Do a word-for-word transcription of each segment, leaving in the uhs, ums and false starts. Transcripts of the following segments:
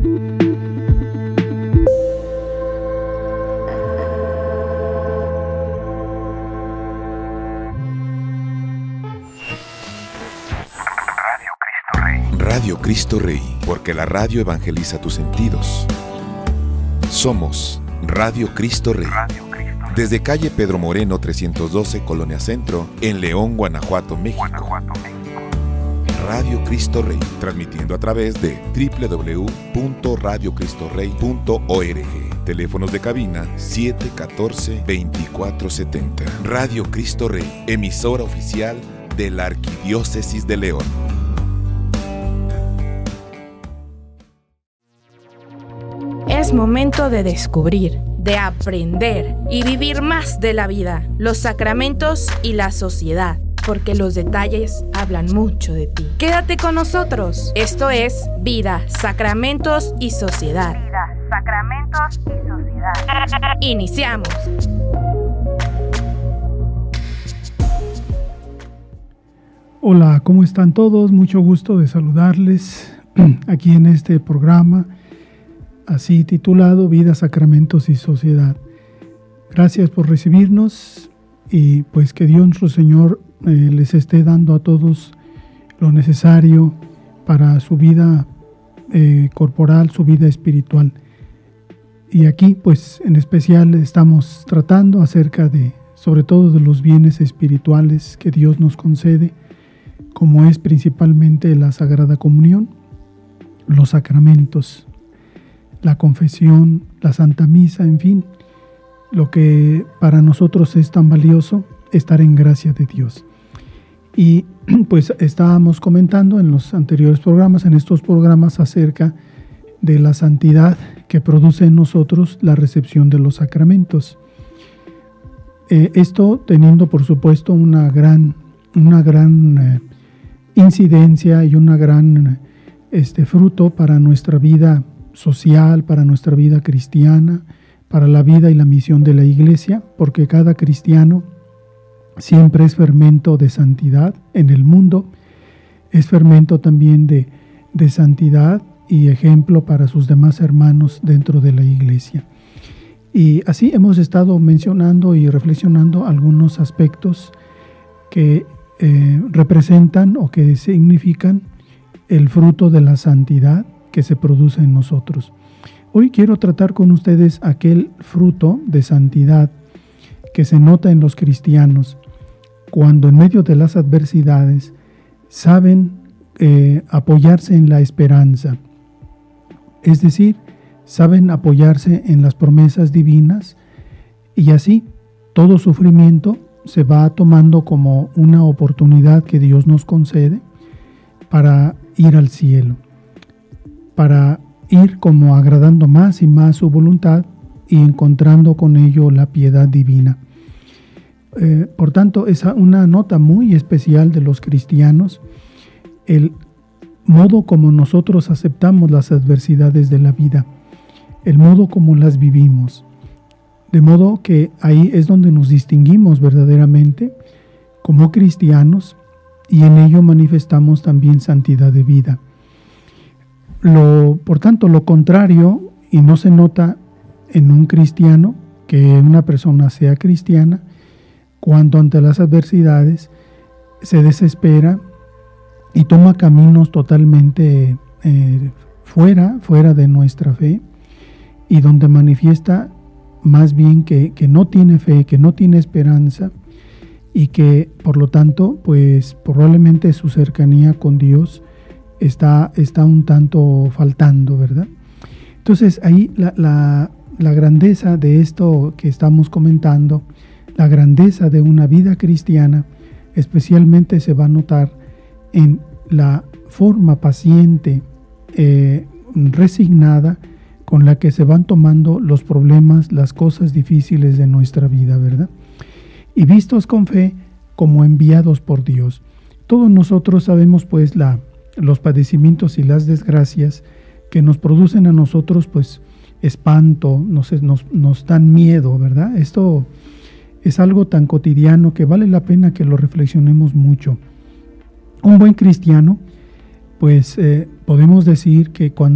Radio Cristo Rey, porque la radio evangeliza tus sentidos. Somos Radio Cristo Rey. Radio Cristo Rey. Desde calle Pedro Moreno trescientos doce, Colonia Centro, en León, Guanajuato, México. Guanajuato, México. Radio Cristo Rey, transmitiendo a través de doble u doble u doble u punto radio cristo rey punto org. Teléfonos de cabina siete uno cuatro, dos cuatro siete cero. Radio Cristo Rey, emisora oficial de la Arquidiócesis de León. Es momento de descubrir, de aprender y vivir más de la vida, los sacramentos y la sociedad, porque los detalles hablan mucho de ti. Quédate con nosotros. Esto es Vida, Sacramentos y Sociedad. Vida, Sacramentos y Sociedad. Iniciamos. Hola, ¿cómo están todos? Mucho gusto de saludarles aquí en este programa, así titulado Vida, Sacramentos y Sociedad. Gracias por recibirnos y pues que Dios nuestro Señor eh, les esté dando a todos lo necesario para su vida eh, corporal, su vida espiritual. Y aquí pues en especial estamos tratando acerca de, sobre todo de los bienes espirituales que Dios nos concede, como es principalmente la Sagrada Comunión, los sacramentos, la confesión, la Santa Misa, en fin, lo que para nosotros es tan valioso, estar en gracia de Dios. Y pues estábamos comentando en los anteriores programas, en estos programas, acerca de la santidad que produce en nosotros la recepción de los sacramentos. Eh, esto teniendo, por supuesto, una gran, una gran eh, incidencia y una gran este, fruto para nuestra vida social, para nuestra vida cristiana, para la vida y la misión de la Iglesia, porque cada cristiano siempre es fermento de santidad en el mundo, es fermento también de, de santidad y ejemplo para sus demás hermanos dentro de la Iglesia. Y así hemos estado mencionando y reflexionando algunos aspectos que eh, representan o que significan el fruto de la santidad que se produce en nosotros. Hoy quiero tratar con ustedes aquel fruto de santidad que se nota en los cristianos cuando en medio de las adversidades saben eh, apoyarse en la esperanza, es decir, saben apoyarse en las promesas divinas y así todo sufrimiento se va tomando como una oportunidad que Dios nos concede para ir al cielo, para ir como agradando más y más su voluntad y encontrando con ello la piedad divina. Eh, por tanto, es una nota muy especial de los cristianos, el modo como nosotros aceptamos las adversidades de la vida, el modo como las vivimos. De modo que ahí es donde nos distinguimos verdaderamente como cristianos y en ello manifestamos también santidad de vida. Lo, por tanto, lo contrario, y no se nota en un cristiano, que una persona sea cristiana, cuando ante las adversidades se desespera y toma caminos totalmente eh, fuera, fuera de nuestra fe, y donde manifiesta más bien que, que no tiene fe, que no tiene esperanza, y que por lo tanto, pues probablemente su cercanía con Dios Está, está un tanto faltando, ¿verdad? Entonces ahí la, la, la grandeza de esto que estamos comentando, la grandeza de una vida cristiana, especialmente se va a notar en la forma paciente, eh, resignada, con la que se van tomando los problemas, las cosas difíciles de nuestra vida, ¿verdad? Y vistos con fe como enviados por Dios. Todos nosotros sabemos pues la los padecimientos y las desgracias que nos producen a nosotros pues espanto, nos, nos, nos dan miedo, ¿verdad? Esto es algo tan cotidiano que vale la pena que lo reflexionemos mucho. Un buen cristiano pues eh, podemos decir que cuando,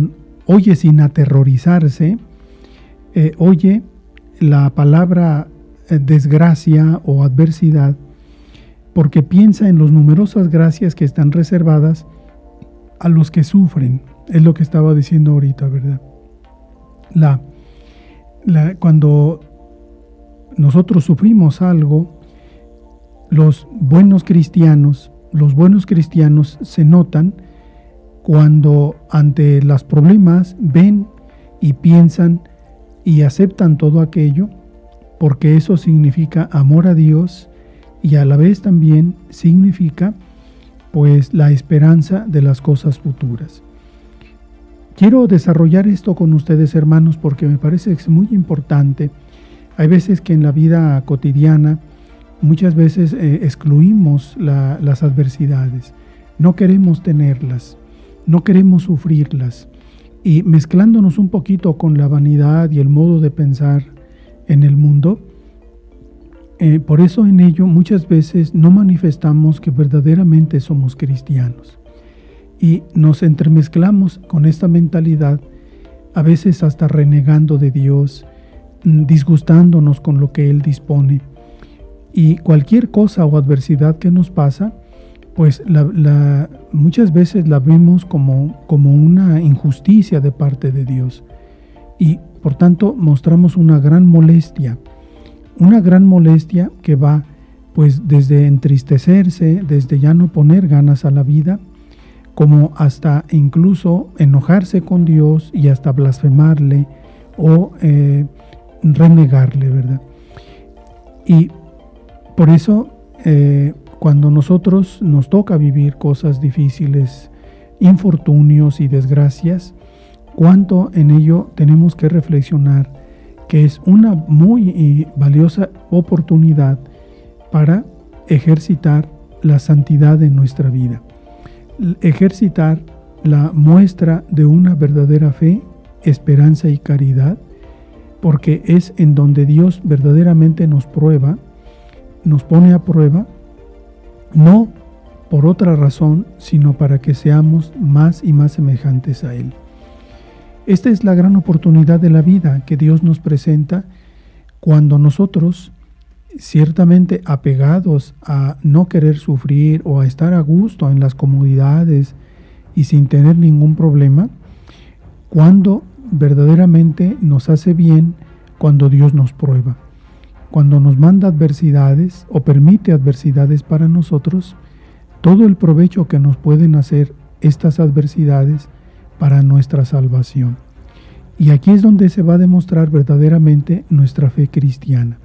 oye sin aterrorizarse, eh, oye la palabra eh, desgracia o adversidad, porque piensa en las numerosas gracias que están reservadas a los que sufren. Es lo que estaba diciendo ahorita, ¿verdad? La, la, cuando nosotros sufrimos algo, los buenos cristianos, los buenos cristianos se notan cuando ante los problemas ven y piensan y aceptan todo aquello, porque eso significa amor a Dios y a la vez también significa pues la esperanza de las cosas futuras. Quiero desarrollar esto con ustedes, hermanos, porque me parece que es muy importante. Hay veces que en la vida cotidiana muchas veces eh, excluimos la, las adversidades, no queremos tenerlas, no queremos sufrirlas, y mezclándonos un poquito con la vanidad y el modo de pensar en el mundo, eh, por eso en ello muchas veces no manifestamos que verdaderamente somos cristianos, y nos entremezclamos con esta mentalidad, a veces hasta renegando de Dios, disgustándonos con lo que Él dispone. Y cualquier cosa o adversidad que nos pasa, pues la, la, muchas veces la vemos como, como una injusticia de parte de Dios. Y por tanto mostramos una gran molestia, una gran molestia que va pues desde entristecerse, desde ya no poner ganas a la vida, como hasta incluso enojarse con Dios y hasta blasfemarle o eh, renegarle, ¿verdad? Y por eso, eh, cuando nosotros nos toca vivir cosas difíciles, infortunios y desgracias, cuánto en ello tenemos que reflexionar que es una muy valiosa oportunidad para ejercitar la santidad en nuestra vida, ejercitar la muestra de una verdadera fe, esperanza y caridad, porque es en donde Dios verdaderamente nos prueba, nos pone a prueba, no por otra razón, sino para que seamos más y más semejantes a Él. Esta es la gran oportunidad de la vida que Dios nos presenta cuando nosotros, ciertamente apegados a no querer sufrir o a estar a gusto en las comodidades y sin tener ningún problema, cuando verdaderamente nos hace bien cuando Dios nos prueba. Cuando nos manda adversidades o permite adversidades para nosotros, todo el provecho que nos pueden hacer estas adversidades para nuestra salvación. Y aquí es donde se va a demostrar verdaderamente nuestra fe cristiana.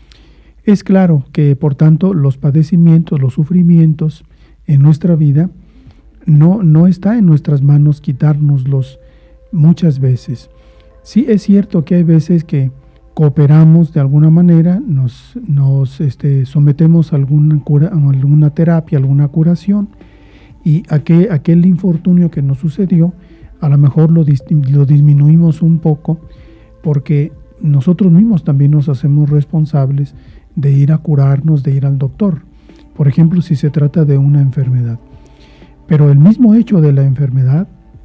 Es claro que, por tanto, los padecimientos, los sufrimientos en nuestra vida, no, no está en nuestras manos quitárnoslos muchas veces. Sí es cierto que hay veces que cooperamos de alguna manera, nos, nos este, sometemos a alguna, cura, a alguna terapia, alguna curación, y aquel, aquel infortunio que nos sucedió, a lo mejor lo, lo disminuimos un poco, porque nosotros mismos también nos hacemos responsables de ir a curarnos, de ir al doctor, por ejemplo, si se trata de una enfermedad. Pero el mismo hecho de la enfermedad,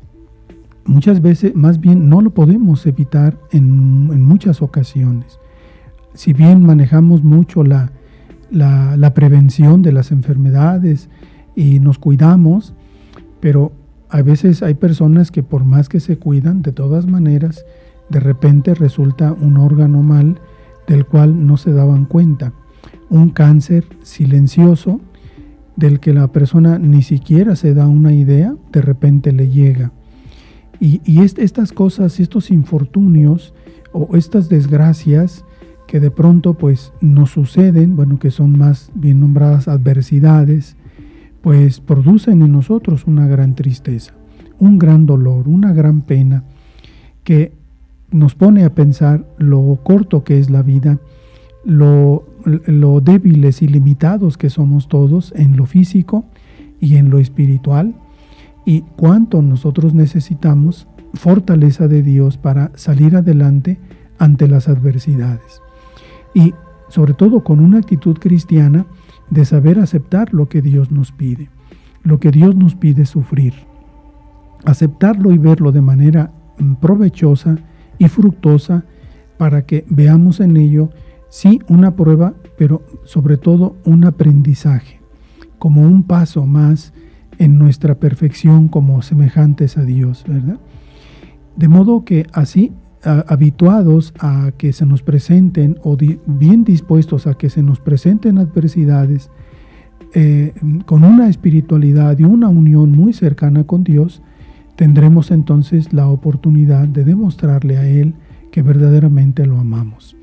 muchas veces, más bien, no lo podemos evitar en, en muchas ocasiones. Si bien manejamos mucho la, la, la prevención de las enfermedades y nos cuidamos, pero a veces hay personas que por más que se cuidan, de todas maneras, de repente resulta un órgano mal del cual no se daban cuenta. Un cáncer silencioso del que la persona ni siquiera se da una idea, de repente le llega. Y, y est, estas cosas, estos infortunios o estas desgracias que de pronto pues nos suceden, bueno, que son más bien nombradas adversidades, pues producen en nosotros una gran tristeza, un gran dolor, una gran pena, que nos pone a pensar lo corto que es la vida, lo, lo débiles y limitados que somos todos en lo físico y en lo espiritual, y cuánto nosotros necesitamos fortaleza de Dios para salir adelante ante las adversidades. Y sobre todo con una actitud cristiana de saber aceptar lo que Dios nos pide, lo que Dios nos pide sufrir. Aceptarlo y verlo de manera provechosa y fructuosa para que veamos en ello, sí, una prueba, pero sobre todo un aprendizaje, como un paso más en nuestra perfección como semejantes a Dios, ¿verdad? De modo que así, a, habituados a que se nos presenten, o di, bien dispuestos a que se nos presenten adversidades, eh, con una espiritualidad y una unión muy cercana con Dios, tendremos entonces la oportunidad de demostrarle a Él que verdaderamente lo amamos.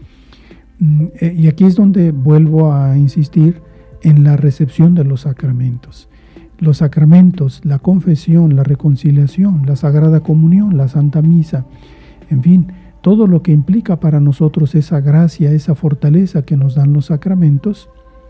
Y aquí es donde vuelvo a insistir en la recepción de los sacramentos. Los sacramentos, la confesión, la reconciliación, la Sagrada Comunión, la Santa Misa, en fin, todo lo que implica para nosotros esa gracia, esa fortaleza que nos dan los sacramentos,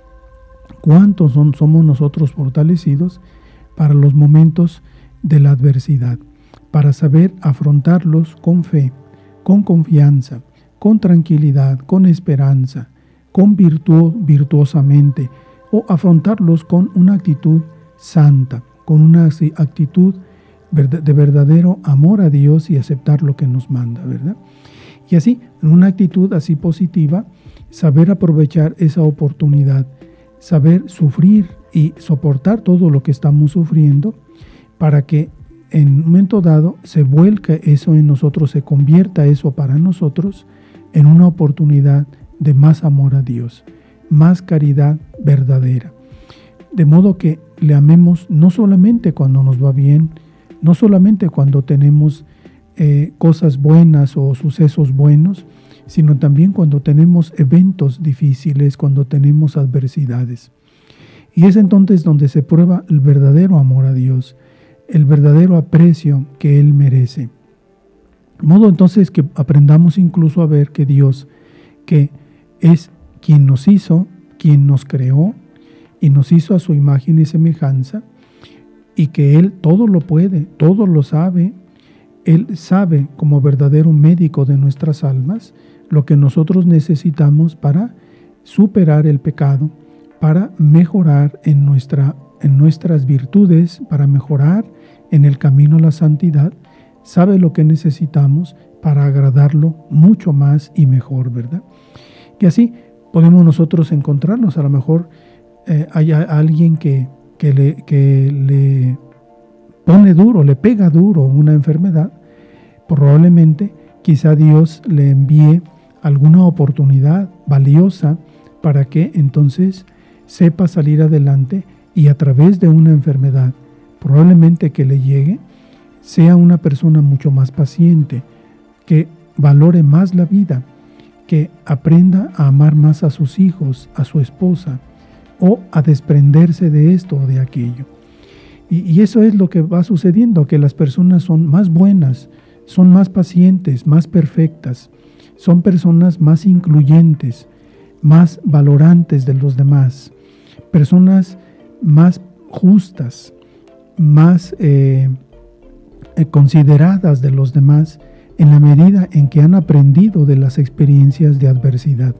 cuántos son, somos nosotros fortalecidos para los momentos de la adversidad, para saber afrontarlos con fe, con confianza, con tranquilidad, con esperanza, con virtud, virtuosamente, o afrontarlos con una actitud santa, con una actitud de verdadero amor a Dios y aceptar lo que nos manda, ¿verdad? Y así, en una actitud así positiva, saber aprovechar esa oportunidad, saber sufrir y soportar todo lo que estamos sufriendo para que en un momento dado se vuelque eso en nosotros, se convierta eso para nosotros en una oportunidad de más amor a Dios, más caridad verdadera. De modo que le amemos no solamente cuando nos va bien, no solamente cuando tenemos eh, cosas buenas o sucesos buenos, sino también cuando tenemos eventos difíciles, cuando tenemos adversidades. Y es entonces donde se prueba el verdadero amor a Dios, el verdadero aprecio que Él merece. De modo entonces que aprendamos incluso a ver que Dios, que es quien nos hizo, quien nos creó y nos hizo a su imagen y semejanza, y que Él todo lo puede, todo lo sabe. Él sabe como verdadero médico de nuestras almas lo que nosotros necesitamos para superar el pecado, para mejorar en, nuestra, en nuestras virtudes, para mejorar en el camino a la santidad. Sabe lo que necesitamos para agradarlo mucho más y mejor, ¿verdad? Y así podemos nosotros encontrarnos. A lo mejor eh, hay alguien que, que, le, que le pone duro, le pega duro una enfermedad. Probablemente quizá Dios le envíe alguna oportunidad valiosa para que entonces sepa salir adelante y a través de una enfermedad probablemente que le llegue, sea una persona mucho más paciente, que valore más la vida, que aprenda a amar más a sus hijos, a su esposa, o a desprenderse de esto o de aquello. Y, y eso es lo que va sucediendo, que las personas son más buenas, son más pacientes, más perfectas, son personas más incluyentes, más valorantes de los demás, personas más justas, más eh, eh, consideradas de los demás en la medida en que han aprendido de las experiencias de adversidad.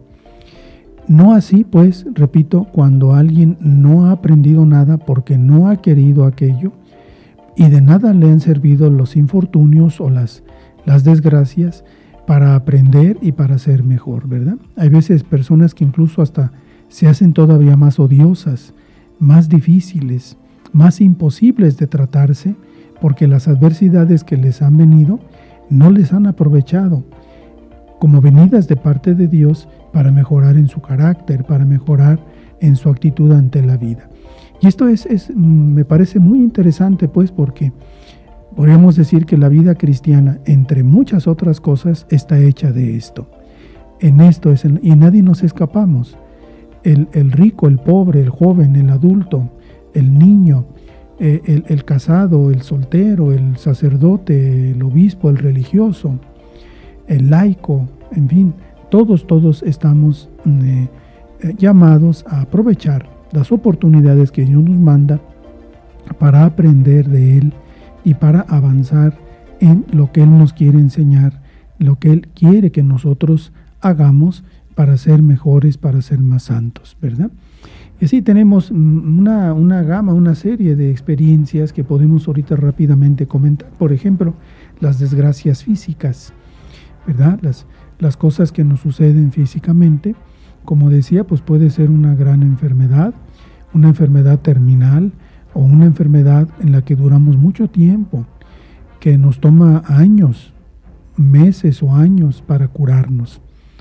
No así, pues, repito, cuando alguien no ha aprendido nada porque no ha querido aquello y de nada le han servido los infortunios o las, las desgracias para aprender y para ser mejor, ¿verdad? Hay veces personas que incluso hasta se hacen todavía más odiosas, más difíciles, más imposibles de tratarse, porque las adversidades que les han venido no les han aprovechado como venidas de parte de Dios para mejorar en su carácter, para mejorar en su actitud ante la vida. Y esto es, es me parece muy interesante, pues, porque podríamos decir que la vida cristiana, entre muchas otras cosas, está hecha de esto. En esto es, el, y nadie nos escapamos. El, el rico, el pobre, el joven, el adulto, el niño, eh, el, el casado, el soltero, el sacerdote, el obispo, el religioso, el laico, en fin, todos, todos estamos eh, eh, llamados a aprovechar las oportunidades que Dios nos manda para aprender de Él y para avanzar en lo que Él nos quiere enseñar, lo que Él quiere que nosotros hagamos para ser mejores, para ser más santos, ¿verdad? Y así tenemos una, una gama, una serie de experiencias que podemos ahorita rápidamente comentar. Por ejemplo, las desgracias físicas, ¿verdad? Las, las cosas que nos suceden físicamente, como decía, pues puede ser una gran enfermedad, una enfermedad terminal o una enfermedad en la que duramos mucho tiempo, que nos toma años, meses o años para curarnos.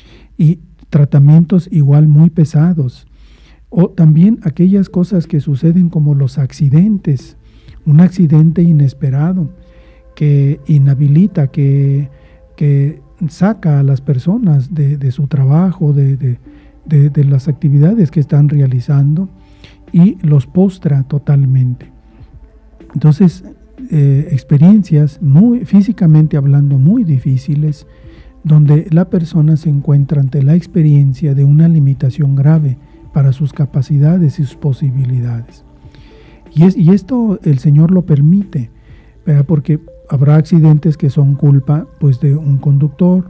Y tratamientos igual muy pesados. O también aquellas cosas que suceden como los accidentes, un accidente inesperado que inhabilita, que, que saca a las personas de, de su trabajo, de, de, de, de las actividades que están realizando y los postra totalmente. Entonces, eh, experiencias muy, físicamente hablando, muy difíciles, donde la persona se encuentra ante la experiencia de una limitación grave para sus capacidades y sus posibilidades. Y, es, y esto el Señor lo permite, ¿verdad? Porque habrá accidentes que son culpa pues, de un conductor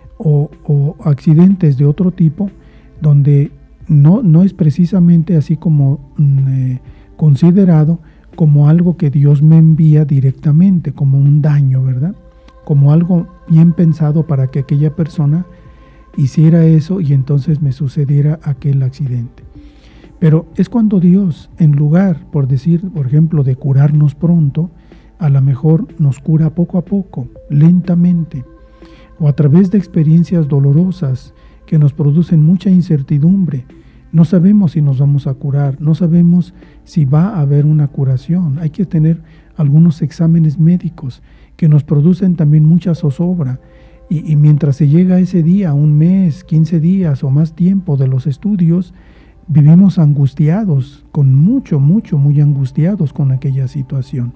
o, o accidentes de otro tipo, donde no, no es precisamente así como eh, considerado como algo que Dios me envía directamente, como un daño, ¿verdad? Como algo bien pensado para que aquella persona hiciera eso y entonces me sucediera aquel accidente. Pero es cuando Dios, en lugar, por decir, por ejemplo, de curarnos pronto, a lo mejor nos cura poco a poco, lentamente, o a través de experiencias dolorosas que nos producen mucha incertidumbre. No sabemos si nos vamos a curar, no sabemos si va a haber una curación. Hay que tener algunos exámenes médicos que nos producen también mucha zozobra. Y, y mientras se llega a ese día, un mes, quince días o más tiempo de los estudios, vivimos angustiados, con mucho, mucho, muy angustiados con aquella situación.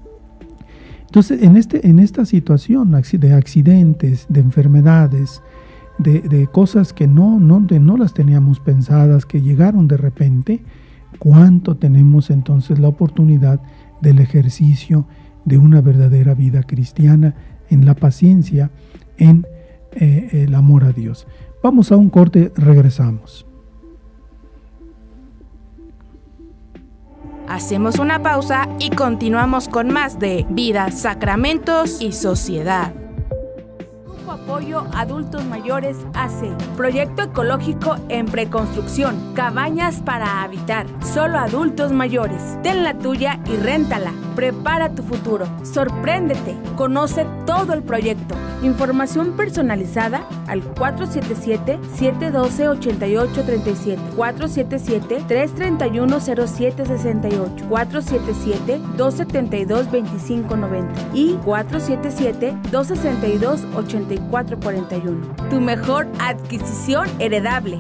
Entonces, en, este, en esta situación de accidentes, de enfermedades, de, de cosas que no, no, de, no las teníamos pensadas, que llegaron de repente, ¿cuánto tenemos entonces la oportunidad del ejercicio de una verdadera vida cristiana en la paciencia, en eh, el amor a Dios? Vamos a un corte, regresamos. Hacemos una pausa y continuamos con más de Vida, Sacramentos y Sociedad. Grupo Apoyo Adultos Mayores A C. Proyecto ecológico en preconstrucción. Cabañas para habitar. Solo adultos mayores. Ten la tuya y réntala. Prepara tu futuro. Sorpréndete. Conoce todo el proyecto. Información personalizada al cuatro siete siete, siete uno dos, ocho ocho tres siete, cuatro siete siete, tres tres uno, cero siete seis ocho, cuatro siete siete, dos siete dos, dos cinco nueve cero y cuatro siete siete, dos seis dos, ocho cuatro cuatro uno. Tu mejor adquisición heredable.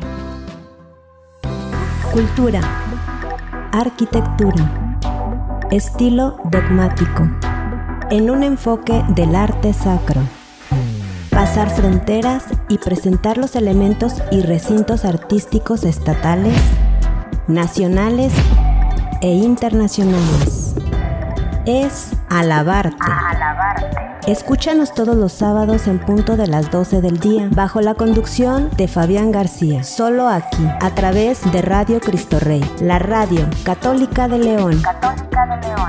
Cultura, arquitectura, estilo dogmático, en un enfoque del arte sacro. Pasar fronteras y presentar los elementos y recintos artísticos estatales, nacionales e internacionales. Es alabarte. alabarte. Escúchanos todos los sábados en punto de las doce del día, bajo la conducción de Fabián García, solo aquí, a través de Radio Cristo Rey, la radio católica de León. Católica de León.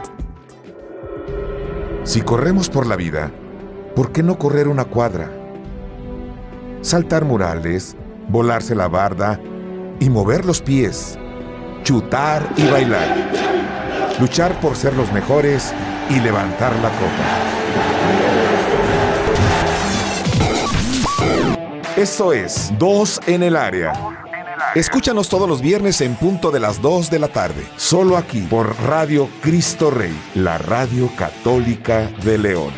Si corremos por la vida, ¿por qué no correr una cuadra? Saltar murales, volarse la barda y mover los pies, chutar y bailar, luchar por ser los mejores y levantar la copa. Eso es Dos en el Área. Escúchanos todos los viernes en punto de las dos de la tarde, solo aquí por Radio Cristo Rey, la radio católica de León.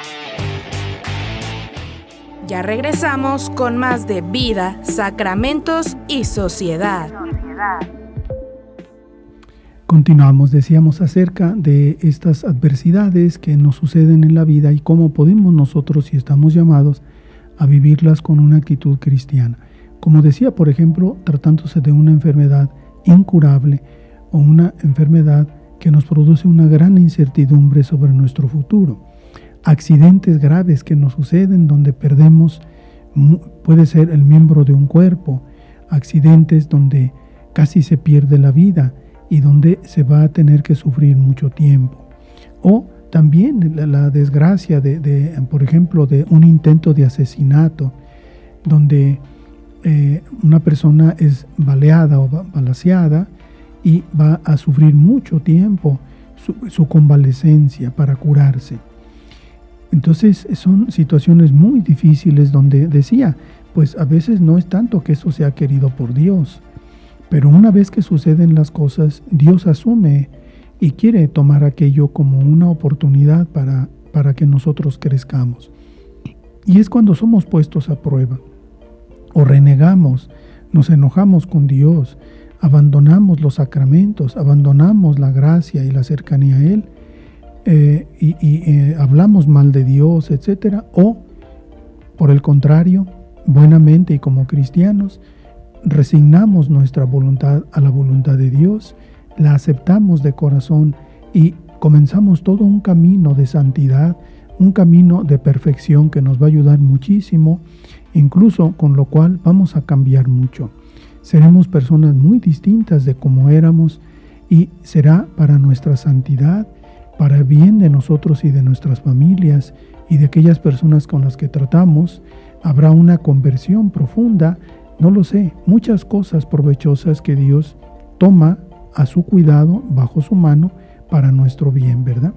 Ya regresamos con más de Vida, Sacramentos y Sociedad. Continuamos, decíamos acerca de estas adversidades que nos suceden en la vida y cómo podemos nosotros, si estamos llamados, a vivirlas con una actitud cristiana. Como decía, por ejemplo, tratándose de una enfermedad incurable o una enfermedad que nos produce una gran incertidumbre sobre nuestro futuro. Accidentes graves que nos suceden donde perdemos, puede ser el miembro de un cuerpo, accidentes donde casi se pierde la vida y donde se va a tener que sufrir mucho tiempo. O también la, la desgracia de, de, por ejemplo, de un intento de asesinato, donde eh, una persona es baleada o balaceada y va a sufrir mucho tiempo su, su convalecencia para curarse. Entonces son situaciones muy difíciles donde decía, pues a veces no es tanto que eso sea querido por Dios, pero una vez que suceden las cosas, Dios asume y quiere tomar aquello como una oportunidad para, para que nosotros crezcamos. Y es cuando somos puestos a prueba, o renegamos, nos enojamos con Dios, abandonamos los sacramentos, abandonamos la gracia y la cercanía a Él, eh, y, y eh, hablamos mal de Dios, etcétera. O, por el contrario, buenamente y como cristianos, resignamos nuestra voluntad a la voluntad de Dios, la aceptamos de corazón y comenzamos todo un camino de santidad, un camino de perfección que nos va a ayudar muchísimo, incluso con lo cual vamos a cambiar mucho. Seremos personas muy distintas de como éramos y será para nuestra santidad, para el bien de nosotros y de nuestras familias y de aquellas personas con las que tratamos. Habrá una conversión profunda, no lo sé, muchas cosas provechosas que Dios toma a su cuidado, bajo su mano, para nuestro bien, ¿verdad?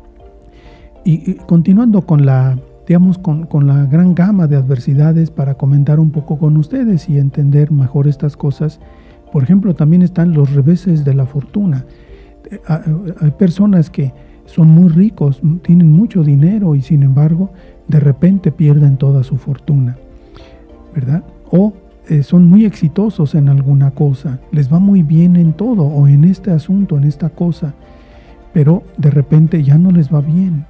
Y, y continuando con la, digamos, con, con la gran gama de adversidades para comentar un poco con ustedes y entender mejor estas cosas, por ejemplo, también están los reveses de la fortuna. Hay personas que son muy ricos, tienen mucho dinero y sin embargo, de repente pierden toda su fortuna, ¿verdad? O eh, son muy exitosos en alguna cosa, les va muy bien en todo o en este asunto, en esta cosa, pero de repente ya no les va bien.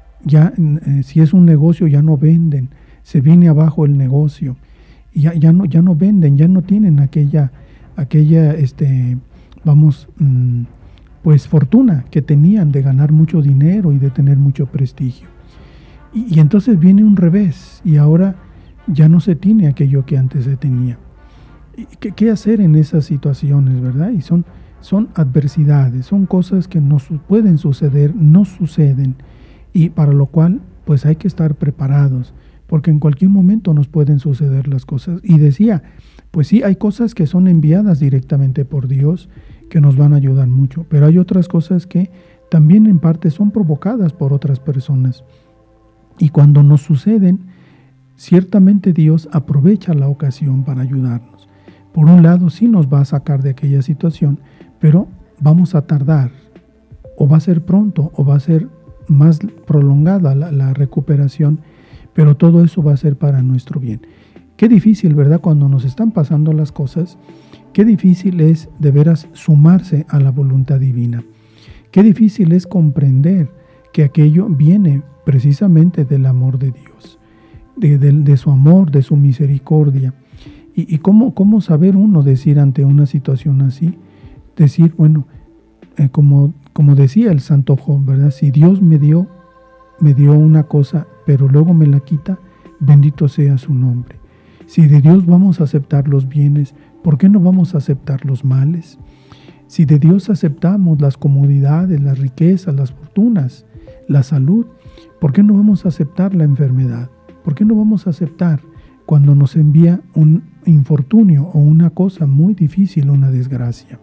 Ya eh, si es un negocio ya no venden, se viene abajo el negocio y ya, ya, no, ya no venden, ya no tienen aquella, aquella este, vamos, mmm, pues fortuna que tenían de ganar mucho dinero y de tener mucho prestigio. Y, y entonces viene un revés y ahora ya no se tiene aquello que antes se tenía. ¿Qué, qué hacer en esas situaciones, verdad? Y son, son adversidades, son cosas que nos pueden suceder, no suceden, y para lo cual pues hay que estar preparados, porque en cualquier momento nos pueden suceder las cosas. Y decía, pues sí, hay cosas que son enviadas directamente por Dios, que nos van a ayudar mucho, pero hay otras cosas que también en parte son provocadas por otras personas. Y cuando nos suceden, ciertamente Dios aprovecha la ocasión para ayudarnos. Por un lado, sí nos va a sacar de aquella situación, pero vamos a tardar, o va a ser pronto, o va a ser más prolongada la, la recuperación, pero todo eso va a ser para nuestro bien. Qué difícil, ¿verdad? Cuando nos están pasando las cosas, qué difícil es de veras sumarse a la voluntad divina. Qué difícil es comprender que aquello viene precisamente del amor de Dios, de, de, de su amor, de su misericordia. Y, y cómo, cómo saber uno decir ante una situación así, decir, bueno, eh, como, como decía el santo Job, ¿verdad? Si Dios me dio, me dio una cosa, pero luego me la quita, bendito sea su nombre. Si de Dios vamos a aceptar los bienes, ¿por qué no vamos a aceptar los males? Si de Dios aceptamos las comodidades, las riquezas, las fortunas, la salud, ¿por qué no vamos a aceptar la enfermedad? ¿Por qué no vamos a aceptar cuando nos envía un infortunio o una cosa muy difícil, una desgracia?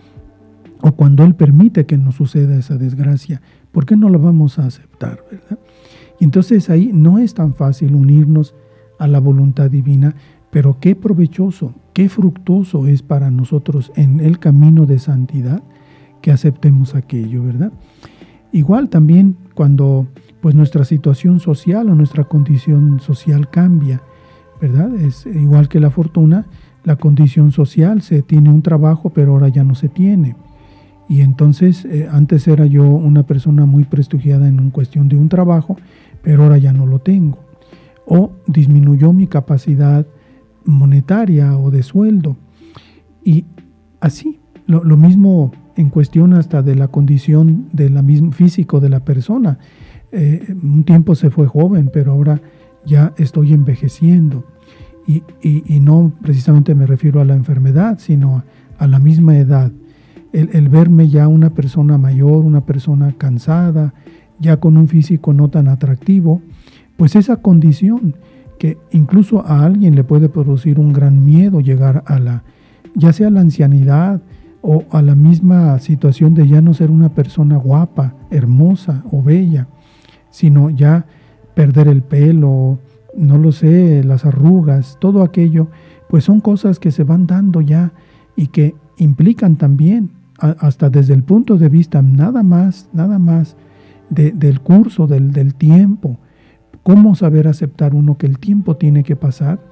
O cuando Él permite que nos suceda esa desgracia, ¿por qué no la vamos a aceptar, verdad? Y entonces ahí no es tan fácil unirnos a la voluntad divina, pero qué provechoso, qué fructuoso es para nosotros en el camino de santidad que aceptemos aquello, ¿verdad? Igual también cuando pues nuestra situación social o nuestra condición social cambia, ¿verdad? Es igual que la fortuna, la condición social, se tiene un trabajo, pero ahora ya no se tiene. Y entonces, eh, antes era yo una persona muy prestigiada en una cuestión de un trabajo, pero ahora ya no lo tengo. O disminuyó mi capacidad monetaria o de sueldo. Y así, lo, lo mismo en cuestión hasta de la condición de la misma físico de la persona. Eh, un tiempo se fue joven, pero ahora ya estoy envejeciendo. Y, y, y no precisamente me refiero a la enfermedad, sino a la misma edad, el, el verme ya una persona mayor, una persona cansada, ya con un físico no tan atractivo, pues esa condición que incluso a alguien le puede producir un gran miedo llegar a la, ya sea la ancianidad o a la misma situación de ya no ser una persona guapa, hermosa o bella, sino ya perder el pelo, no lo sé, las arrugas, todo aquello, pues son cosas que se van dando ya y que implican también, a, hasta desde el punto de vista nada más, nada más de, del curso, del, del tiempo, cómo saber aceptar uno que el tiempo tiene que pasar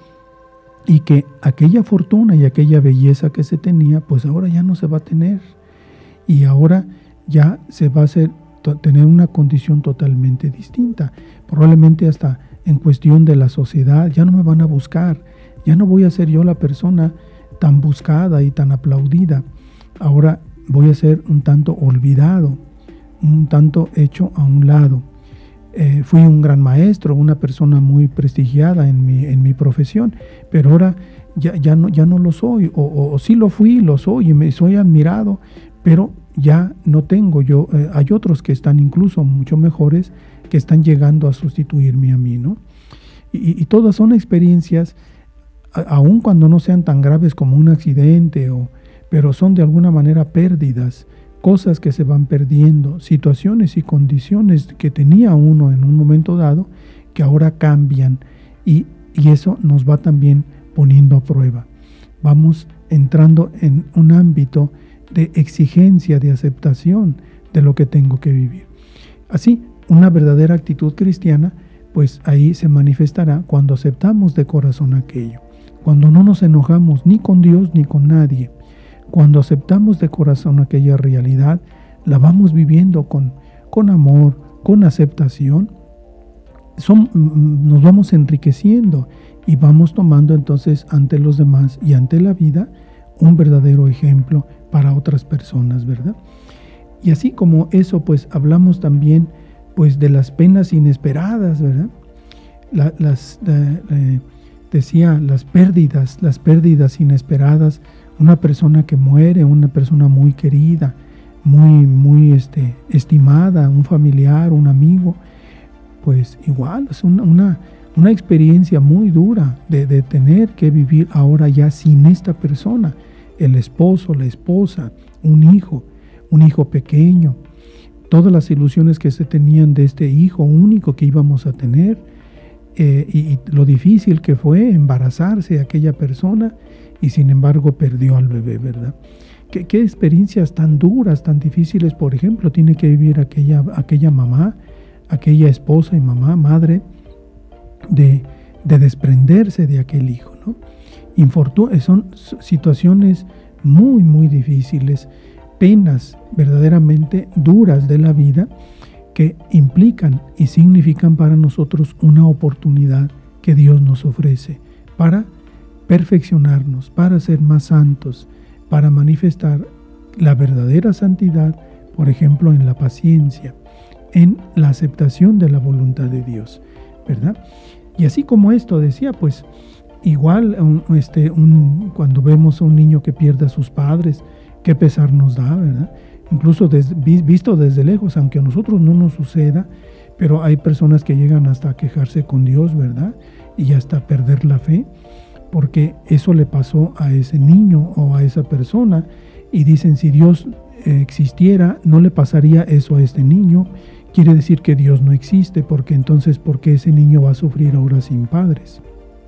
y que aquella fortuna y aquella belleza que se tenía, pues ahora ya no se va a tener y ahora ya se va a hacer, tener una condición totalmente distinta, probablemente hasta en cuestión de la sociedad, ya no me van a buscar, ya no voy a ser yo la persona tan buscada y tan aplaudida, ahora voy a ser un tanto olvidado, un tanto hecho a un lado. Eh, fui un gran maestro, una persona muy prestigiada en mi, en mi profesión, pero ahora ya, ya, no, ya no lo soy, o, o, o sí lo fui, lo soy y me soy admirado, pero ya no tengo yo, eh, hay otros que están incluso mucho mejores, que están llegando a sustituirme a mí, ¿no? Y, y todas son experiencias, a, aun cuando no sean tan graves como un accidente, o, pero son de alguna manera pérdidas, cosas que se van perdiendo, situaciones y condiciones que tenía uno en un momento dado, que ahora cambian, y, y eso nos va también poniendo a prueba. Vamos entrando en un ámbito de exigencia, de aceptación de lo que tengo que vivir. Así, una verdadera actitud cristiana, pues ahí se manifestará cuando aceptamos de corazón aquello, cuando no nos enojamos ni con Dios ni con nadie, cuando aceptamos de corazón aquella realidad, la vamos viviendo con, con amor, con aceptación, son, nos vamos enriqueciendo y vamos tomando entonces ante los demás y ante la vida un verdadero ejemplo para otras personas, ¿verdad? Y así como eso, pues hablamos también pues de las penas inesperadas, ¿verdad? La, las, la, la, decía, las pérdidas, las pérdidas inesperadas, una persona que muere, una persona muy querida, muy, muy este, estimada, un familiar, un amigo, pues igual, es una, una, una experiencia muy dura de, de tener que vivir ahora ya sin esta persona, el esposo, la esposa, un hijo, un hijo pequeño, todas las ilusiones que se tenían de este hijo único que íbamos a tener, eh, y, y lo difícil que fue embarazarse de aquella persona, y sin embargo perdió al bebé, ¿verdad? ¿Qué, qué experiencias tan duras, tan difíciles, por ejemplo, tiene que vivir aquella, aquella mamá, aquella esposa y mamá, madre, de, de desprenderse de aquel hijo, ¿no? Infortun- son situaciones muy, muy difíciles, penas verdaderamente duras de la vida que implican y significan para nosotros una oportunidad que Dios nos ofrece para perfeccionarnos, para ser más santos, para manifestar la verdadera santidad, por ejemplo, en la paciencia, en la aceptación de la voluntad de Dios, ¿verdad? Y así como esto decía, pues igual un, este, un, cuando vemos a un niño que pierde a sus padres, qué pesar nos da, ¿verdad? Incluso des, visto desde lejos, aunque a nosotros no nos suceda, pero hay personas que llegan hasta a quejarse con Dios, ¿verdad? Y hasta perder la fe, porque eso le pasó a ese niño o a esa persona, y dicen, si Dios eh, existiera, no le pasaría eso a este niño. Quiere decir que Dios no existe, porque entonces, ¿por qué ese niño va a sufrir ahora sin padres?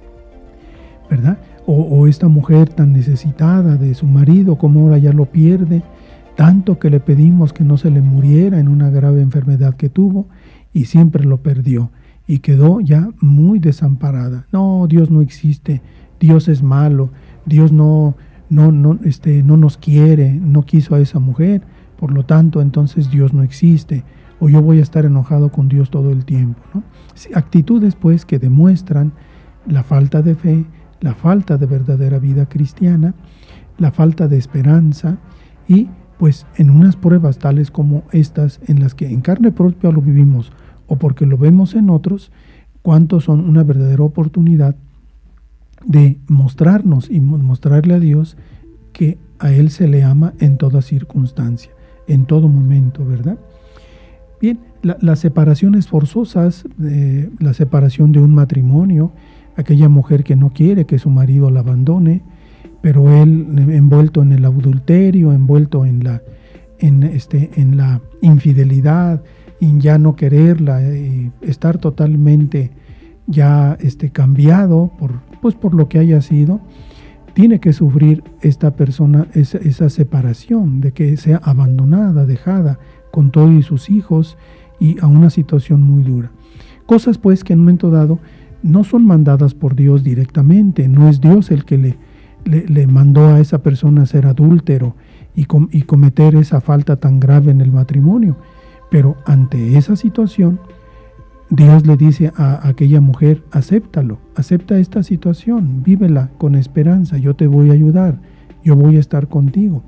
¿Verdad? O, o esta mujer tan necesitada de su marido, como ahora ya lo pierde, tanto que le pedimos que no se le muriera en una grave enfermedad que tuvo, y siempre lo perdió, y quedó ya muy desamparada. No, Dios no existe, Dios es malo, Dios no, no, no, este, no nos quiere, no quiso a esa mujer, por lo tanto, entonces Dios no existe, o yo voy a estar enojado con Dios todo el tiempo, ¿no? Actitudes, pues, que demuestran la falta de fe, la falta de verdadera vida cristiana, la falta de esperanza, y pues en unas pruebas tales como estas, en las que en carne propia lo vivimos, o porque lo vemos en otros, cuántos son una verdadera oportunidad de mostrarnos y mostrarle a Dios que a Él se le ama en toda circunstancia, en todo momento, ¿verdad? Bien, la, las separaciones forzosas, eh, la separación de un matrimonio, aquella mujer que no quiere que su marido la abandone, pero él envuelto en el adulterio, envuelto en la, en este, en la infidelidad, en ya no quererla, y estar totalmente ya este, cambiado por, pues por lo que haya sido, tiene que sufrir esta persona esa, esa separación, de que sea abandonada, dejada con todos y sus hijos y a una situación muy dura. Cosas pues que en un momento dado no son mandadas por Dios directamente, no es Dios el que le, le, le mandó a esa persona a ser adúltero y, com, y cometer esa falta tan grave en el matrimonio, pero ante esa situación Dios le dice a aquella mujer, acéptalo, acepta esta situación, vívela con esperanza, yo te voy a ayudar, yo voy a estar contigo.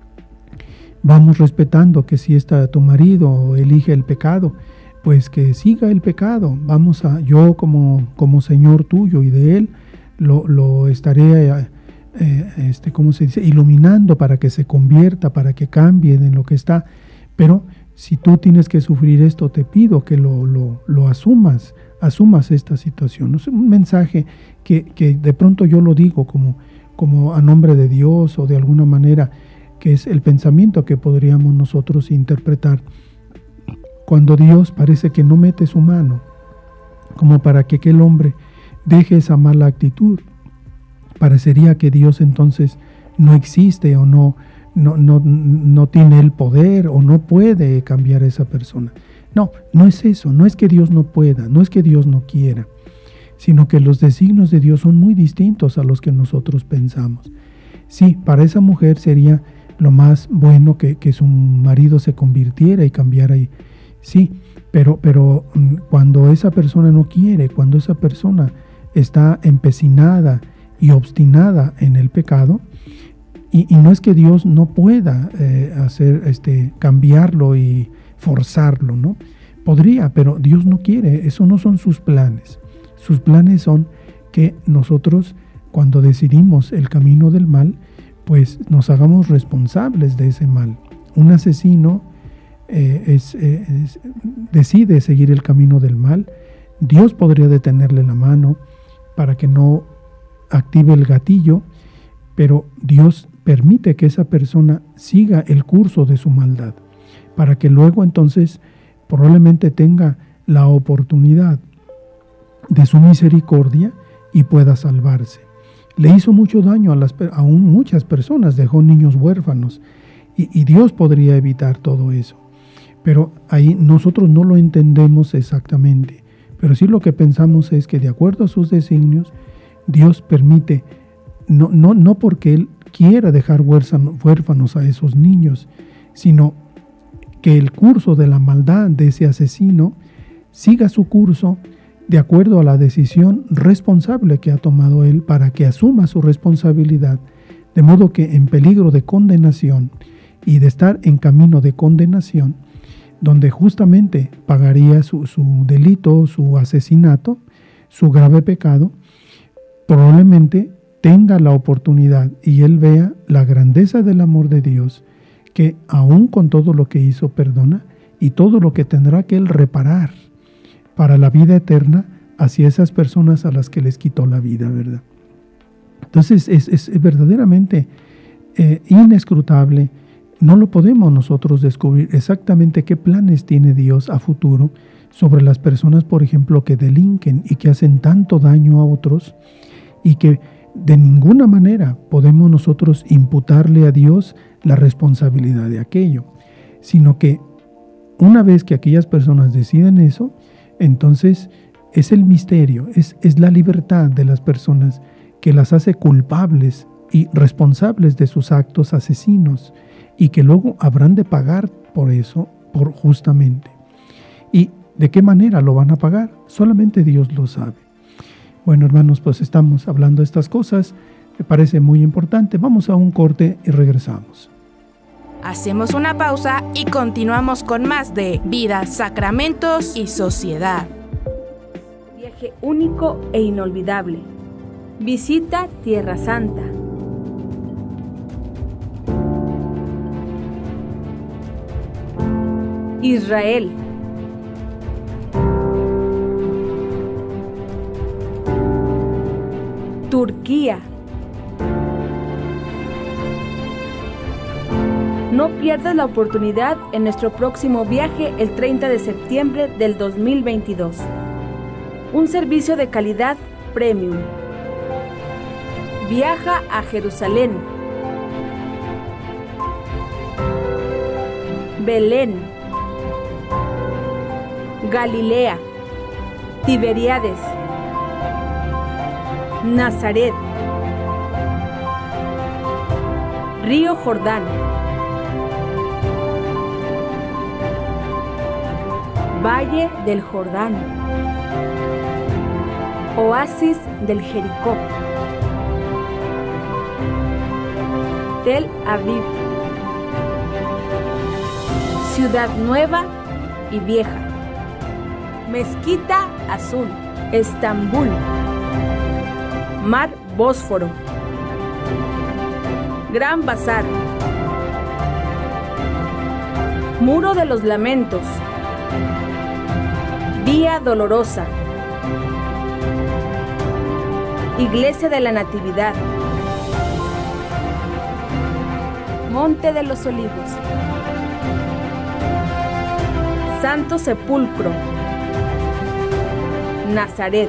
Vamos respetando que si está tu marido elige el pecado, pues que siga el pecado. Vamos a, yo como, como Señor tuyo y de él, lo, lo estaré, eh, este, ¿cómo se dice? Iluminando para que se convierta, para que cambie de lo que está. Pero si tú tienes que sufrir esto, te pido que lo, lo, lo asumas, asumas esta situación. Es un mensaje que, que de pronto yo lo digo como, como a nombre de Dios o de alguna manera, que es el pensamiento que podríamos nosotros interpretar cuando Dios parece que no mete su mano, como para que aquel hombre deje esa mala actitud. Parecería que Dios entonces no existe o no, no, no, no tiene el poder o no puede cambiar a esa persona. No, no es eso, no es que Dios no pueda, no es que Dios no quiera, sino que los designios de Dios son muy distintos a los que nosotros pensamos. Sí, para esa mujer sería lo más bueno que, que su marido se convirtiera y cambiara. Y, sí, pero, pero cuando esa persona no quiere, cuando esa persona está empecinada y obstinada en el pecado, y, y no es que Dios no pueda eh, hacer, este, cambiarlo y forzarlo, ¿no? Podría, pero Dios no quiere, eso no son sus planes. Sus planes son que nosotros, cuando decidimos el camino del mal, pues nos hagamos responsables de ese mal. Un asesino eh, es, eh, es, decide seguir el camino del mal. Dios podría detenerle la mano para que no active el gatillo, pero Dios permite que esa persona siga el curso de su maldad, para que luego entonces probablemente tenga la oportunidad de su misericordia y pueda salvarse. Le hizo mucho daño a las, aún muchas personas, dejó niños huérfanos, y, y Dios podría evitar todo eso. Pero ahí nosotros no lo entendemos exactamente, pero sí lo que pensamos es que de acuerdo a sus designios, Dios permite, no, no, no porque Él quiera dejar huérfanos a esos niños, sino que el curso de la maldad de ese asesino siga su curso de acuerdo a la decisión responsable que ha tomado él, para que asuma su responsabilidad, de modo que en peligro de condenación y de estar en camino de condenación, donde justamente pagaría su, su delito, su asesinato, su grave pecado, probablemente tenga la oportunidad y él vea la grandeza del amor de Dios, que aún con todo lo que hizo perdona, y todo lo que tendrá que él reparar para la vida eterna hacia esas personas a las que les quitó la vida, ¿verdad? Entonces es, es verdaderamente eh, inescrutable. No lo podemos nosotros descubrir exactamente qué planes tiene Dios a futuro sobre las personas, por ejemplo, que delinquen y que hacen tanto daño a otros, y que de ninguna manera podemos nosotros imputarle a Dios la responsabilidad de aquello, sino que una vez que aquellas personas deciden eso, entonces es el misterio, es, es la libertad de las personas que las hace culpables y responsables de sus actos asesinos, y que luego habrán de pagar por eso, por justamente. ¿Y de qué manera lo van a pagar? Solamente Dios lo sabe. Bueno, hermanos, pues estamos hablando de estas cosas, me parece muy importante. Vamos a un corte y regresamos. Hacemos una pausa y continuamos con más de Vida, Sacramentos y Sociedad. Viaje único e inolvidable. Visita Tierra Santa. Israel. Turquía. No pierdas la oportunidad en nuestro próximo viaje el treinta de septiembre del dos mil veintidós. Un servicio de calidad premium. Viaja a Jerusalén, Belén, Galilea, Tiberíades, Nazaret, Río Jordán, Valle del Jordán, Oasis del Jericó, Tel Aviv, Ciudad Nueva y Vieja, Mezquita Azul, Estambul, Mar Bósforo, Gran Bazar, Muro de los Lamentos, Vía Dolorosa, Iglesia de la Natividad, Monte de los Olivos, Santo Sepulcro, Nazaret.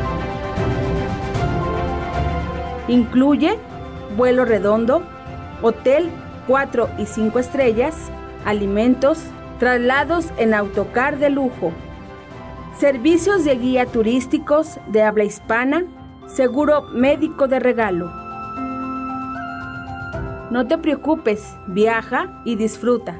Incluye vuelo redondo, hotel cuatro y cinco estrellas, alimentos, traslados en autocar de lujo, servicios de guía turísticos de habla hispana, seguro médico de regalo. No te preocupes, viaja y disfruta.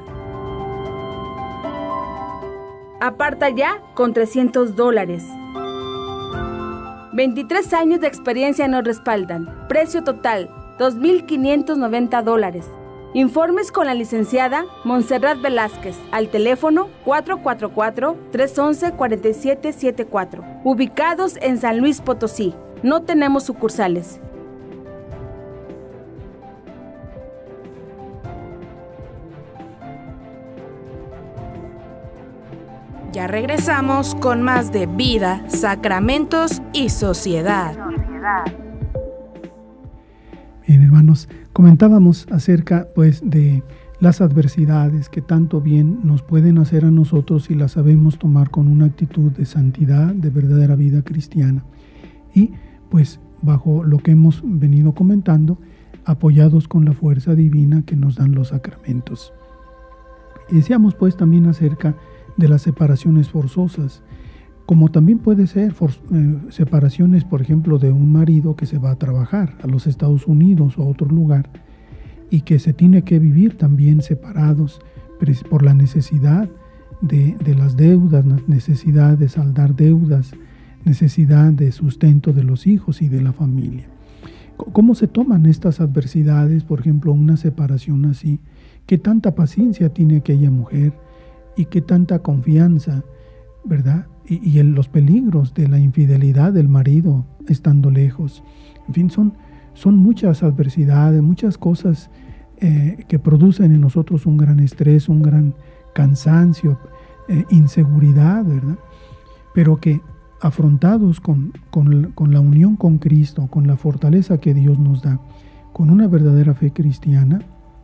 Aparta ya con trescientos dólares. veintitrés años de experiencia nos respaldan. Precio total, dos mil quinientos noventa dólares. Informes con la licenciada Montserrat Velázquez al teléfono cuatro cuatro cuatro, tres uno uno, cuatro siete siete cuatro. Ubicados en San Luis Potosí. No tenemos sucursales. Ya regresamos con más de Vida, Sacramentos y Sociedad. Bien, hermanos, comentábamos acerca pues de las adversidades que tanto bien nos pueden hacer a nosotros si las sabemos tomar con una actitud de santidad, de verdadera vida cristiana. Y pues bajo lo que hemos venido comentando, apoyados con la fuerza divina que nos dan los sacramentos. Y decíamos pues también acerca de las separaciones forzosas, como también puede ser for, eh, separaciones, por ejemplo, de un marido que se va a trabajar a los Estados Unidos o a otro lugar y que se tiene que vivir también separados por la necesidad de, de las deudas, necesidad de saldar deudas, necesidad de sustento de los hijos y de la familia. ¿Cómo se toman estas adversidades? Por ejemplo, una separación así. ¿Qué tanta paciencia tiene aquella mujer? Y qué tanta confianza, ¿verdad? Y, y el, los peligros de la infidelidad del marido estando lejos. En fin, son, son muchas adversidades, muchas cosas eh, que producen en nosotros un gran estrés, un gran cansancio, eh, inseguridad, ¿verdad? Pero que afrontados con, con, con la unión con Cristo, con la fortaleza que Dios nos da, con una verdadera fe cristiana,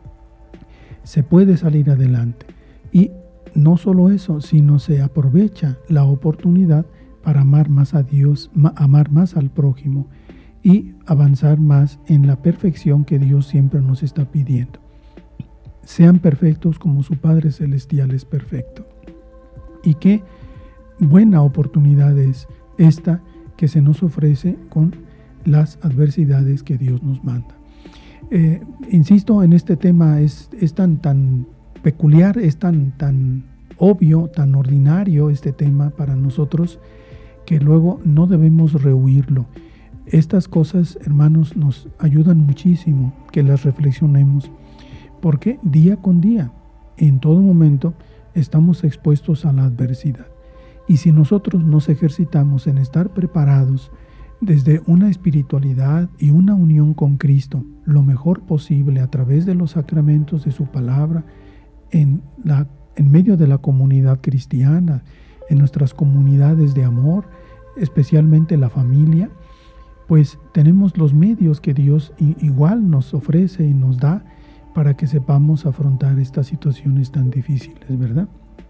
se puede salir adelante. Y no solo eso, sino se aprovecha la oportunidad para amar más a Dios, ma, amar más al prójimo y avanzar más en la perfección que Dios siempre nos está pidiendo. Sean perfectos como su Padre Celestial es perfecto. Y qué buena oportunidad es esta que se nos ofrece con las adversidades que Dios nos manda. Eh, insisto, en este tema es, es tan, tan peculiar, es tan, tan obvio, tan ordinario este tema para nosotros que luego no debemos rehuirlo. Estas cosas, hermanos, nos ayudan muchísimo que las reflexionemos, porque día con día, en todo momento, estamos expuestos a la adversidad. Y si nosotros nos ejercitamos en estar preparados desde una espiritualidad y una unión con Cristo, lo mejor posible a través de los sacramentos de su palabra, en la en medio de la comunidad cristiana, en nuestras comunidades de amor, especialmente la familia, pues tenemos los medios que Dios igual nos ofrece y nos da para que sepamos afrontar estas situaciones tan difíciles, ¿verdad?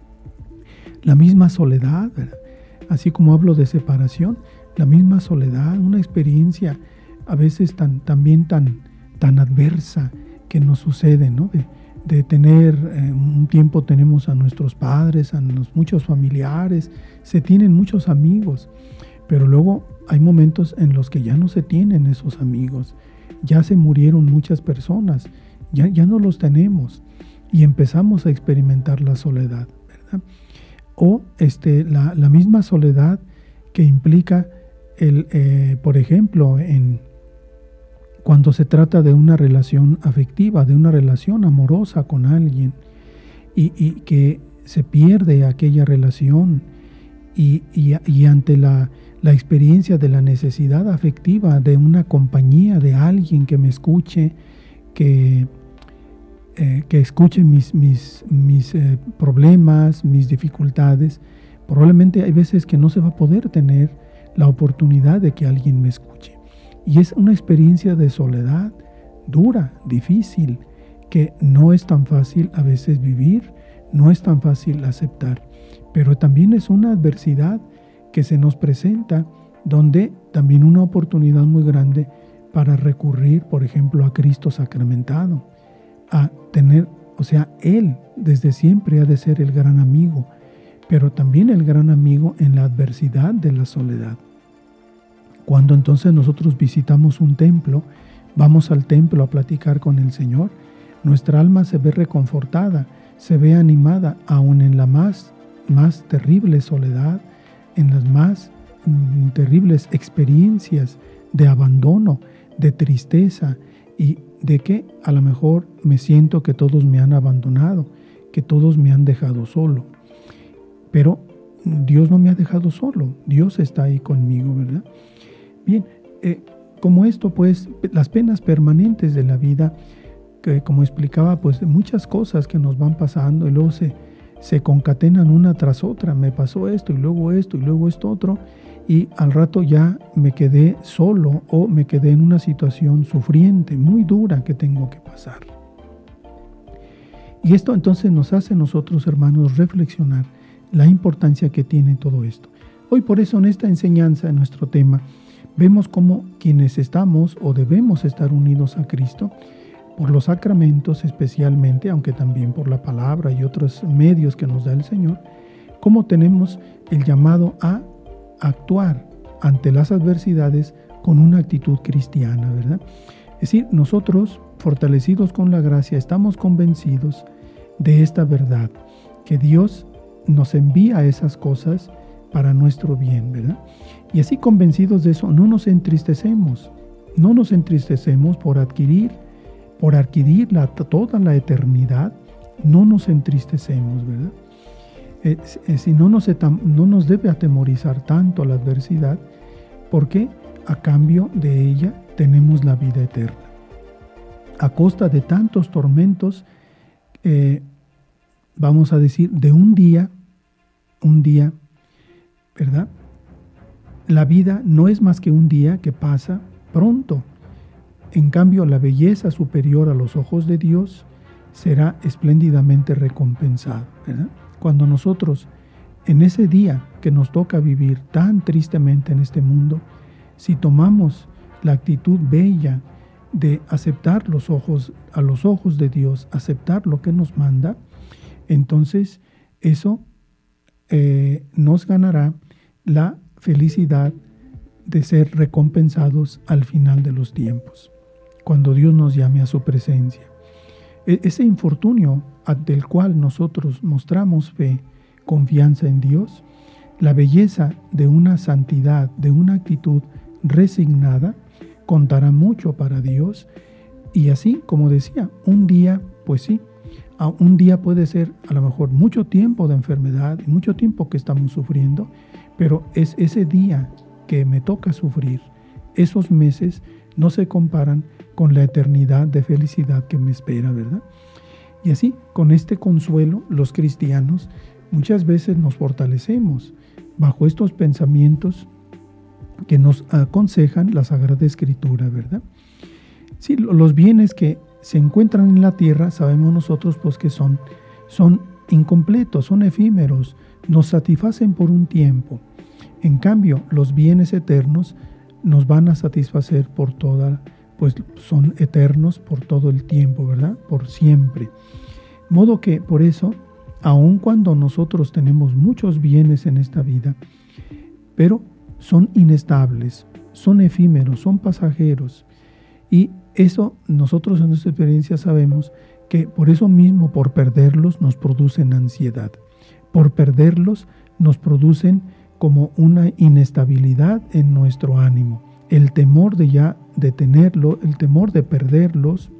La misma soledad, ¿verdad? Así como hablo de separación, la misma soledad, una experiencia a veces tan, también tan, tan adversa que nos sucede, ¿no? De, de tener, eh, un tiempo tenemos a nuestros padres, a los, muchos familiares, se tienen muchos amigos, pero luego hay momentos en los que ya no se tienen esos amigos, ya se murieron muchas personas, ya, ya no los tenemos y empezamos a experimentar la soledad, ¿verdad? O este, la, la misma soledad que implica, el, eh, por ejemplo, en, cuando se trata de una relación afectiva, de una relación amorosa con alguien y, y que se pierde aquella relación y, y, y ante la, la experiencia de la necesidad afectiva de una compañía, de alguien que me escuche, que... Eh, que escuche mis, mis, mis eh, problemas, mis dificultades, probablemente hay veces que no se va a poder tener la oportunidad de que alguien me escuche. Y es una experiencia de soledad dura, difícil, que no es tan fácil a veces vivir, no es tan fácil aceptar. Pero también es una adversidad que se nos presenta, donde también una oportunidad muy grande para recurrir, por ejemplo, a Cristo sacramentado, a tener, o sea, Él desde siempre ha de ser el gran amigo, pero también el gran amigo en la adversidad de la soledad. Cuando entonces nosotros visitamos un templo, vamos al templo a platicar con el Señor, nuestra alma se ve reconfortada, se ve animada, aún en la más, más terrible soledad, en las más mm, terribles experiencias de abandono, de tristeza, y de que a lo mejor me siento que todos me han abandonado, que todos me han dejado solo. Pero Dios no me ha dejado solo, Dios está ahí conmigo, ¿verdad? Bien, eh, como esto, pues, las penas permanentes de la vida, que como explicaba, pues, muchas cosas que nos van pasando y luego se, se concatenan una tras otra. Me pasó esto y luego esto y luego esto otro, y al rato ya me quedé solo o me quedé en una situación sufriente, muy dura que tengo que pasar. Y esto entonces nos hace nosotros, hermanos, reflexionar la importancia que tiene todo esto. Hoy por eso en esta enseñanza, en nuestro tema, vemos cómo quienes estamos o debemos estar unidos a Cristo, por los sacramentos especialmente, aunque también por la palabra y otros medios que nos da el Señor, cómo tenemos el llamado a actuar ante las adversidades con una actitud cristiana, ¿verdad? Es decir, nosotros, fortalecidos con la gracia, estamos convencidos de esta verdad, que Dios nos envía esas cosas para nuestro bien, ¿verdad? Y así convencidos de eso, no nos entristecemos, no nos entristecemos por adquirir, por adquirir la, toda la eternidad, no nos entristecemos, ¿verdad? Eh, eh, si no nos, no nos debe atemorizar tanto la adversidad, porque a cambio de ella tenemos la vida eterna. A costa de tantos tormentos, eh, vamos a decir, de un día, un día, ¿verdad? La vida no es más que un día que pasa pronto. En cambio, la belleza superior a los ojos de Dios será espléndidamente recompensada, ¿verdad? Cuando nosotros, en ese día que nos toca vivir tan tristemente en este mundo, si tomamos la actitud bella de aceptar los ojos, a los ojos de Dios, aceptar lo que nos manda, entonces eso eh, nos ganará la felicidad de ser recompensados al final de los tiempos, cuando Dios nos llame a su presencia. E- ese infortunio ante el cual nosotros mostramos fe, confianza en Dios, la belleza de una santidad, de una actitud resignada, contará mucho para Dios. Y así, como decía, un día, pues sí, un día puede ser a lo mejor mucho tiempo de enfermedad y mucho tiempo que estamos sufriendo, pero es ese día que me toca sufrir. Esos meses no se comparan con la eternidad de felicidad que me espera, ¿verdad? Y así, con este consuelo, los cristianos muchas veces nos fortalecemos bajo estos pensamientos que nos aconsejan la Sagrada Escritura, ¿verdad? Sí, los bienes que se encuentran en la tierra, sabemos nosotros pues que son, son incompletos, son efímeros, nos satisfacen por un tiempo. En cambio, los bienes eternos nos van a satisfacer por toda, pues son eternos por todo el tiempo, ¿verdad? Por siempre. Modo que por eso, aun cuando nosotros tenemos muchos bienes en esta vida, pero son inestables, son efímeros, son pasajeros. Y eso nosotros en nuestra experiencia sabemos que por eso mismo, por perderlos, nos producen ansiedad. Por perderlos, nos producen como una inestabilidad en nuestro ánimo. El temor de ya de tenerlo, el temor de perderlos,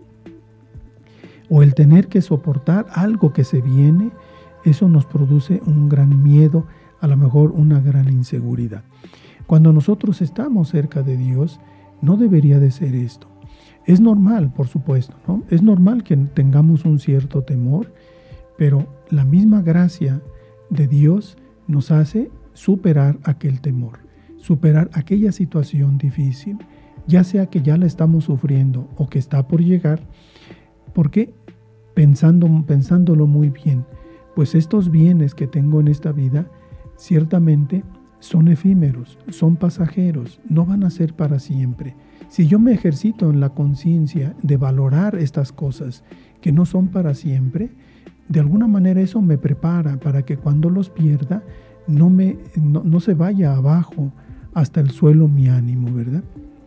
o el tener que soportar algo que se viene, eso nos produce un gran miedo, a lo mejor una gran inseguridad. Cuando nosotros estamos cerca de Dios, no debería de ser esto. Es normal, por supuesto, ¿no? Es normal que tengamos un cierto temor, pero la misma gracia de Dios nos hace superar aquel temor, superar aquella situación difícil, ya sea que ya la estamos sufriendo o que está por llegar, porque pensando, pensándolo muy bien, pues estos bienes que tengo en esta vida, ciertamente son efímeros, son pasajeros, no van a ser para siempre. Si yo me ejercito en la conciencia de valorar estas cosas que no son para siempre, de alguna manera eso me prepara para que cuando los pierda, no, me, no, no se vaya abajo hasta el suelo mi ánimo, ¿verdad?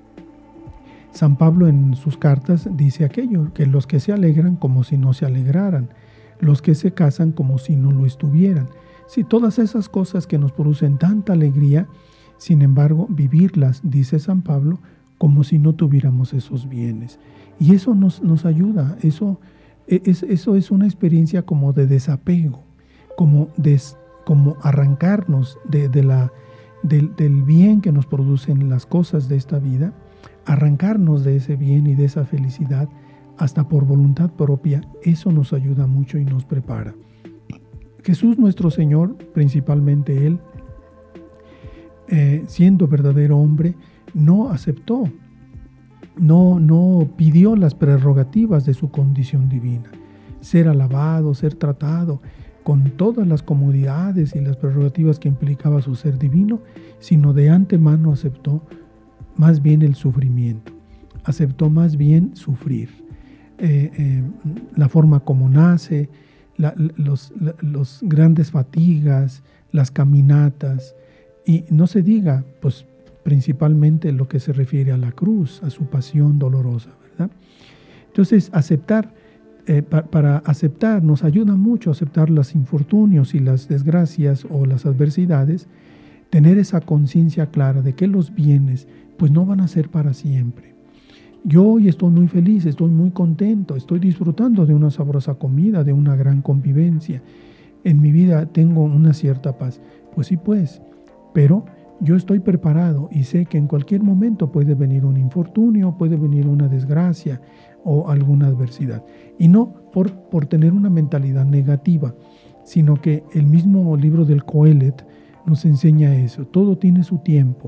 San Pablo en sus cartas dice aquello, que los que se alegran como si no se alegraran, los que se casan como si no lo estuvieran. Si todas esas cosas que nos producen tanta alegría, sin embargo, vivirlas, dice San Pablo, como si no tuviéramos esos bienes. Y eso nos, nos ayuda, eso es, eso es una experiencia como de desapego, como, des, como arrancarnos de, de la, del, del bien que nos producen las cosas de esta vida, arrancarnos de ese bien y de esa felicidad, hasta por voluntad propia. Eso nos ayuda mucho y nos prepara. Jesús nuestro Señor, principalmente Él, eh, siendo verdadero hombre, no aceptó, no, no pidió las prerrogativas de su condición divina. Ser alabado, ser tratado con todas las comodidades y las prerrogativas que implicaba su ser divino, sino de antemano aceptó más bien el sufrimiento, aceptó más bien sufrir. Eh, eh, la forma como nace, La, los, la, los grandes fatigas, las caminatas, y no se diga, pues principalmente lo que se refiere a la cruz, a su pasión dolorosa, ¿verdad? Entonces, aceptar, eh, pa, para aceptar, nos ayuda mucho a aceptar los infortunios y las desgracias o las adversidades, tener esa conciencia clara de que los bienes, pues no van a ser para siempre. Yo hoy estoy muy feliz, estoy muy contento, estoy disfrutando de una sabrosa comida, de una gran convivencia. En mi vida tengo una cierta paz. Pues sí, pues, pero yo estoy preparado y sé que en cualquier momento puede venir un infortunio, puede venir una desgracia o alguna adversidad. Y no por, por tener una mentalidad negativa, sino que el mismo libro del Coelet nos enseña eso. Todo tiene su tiempo,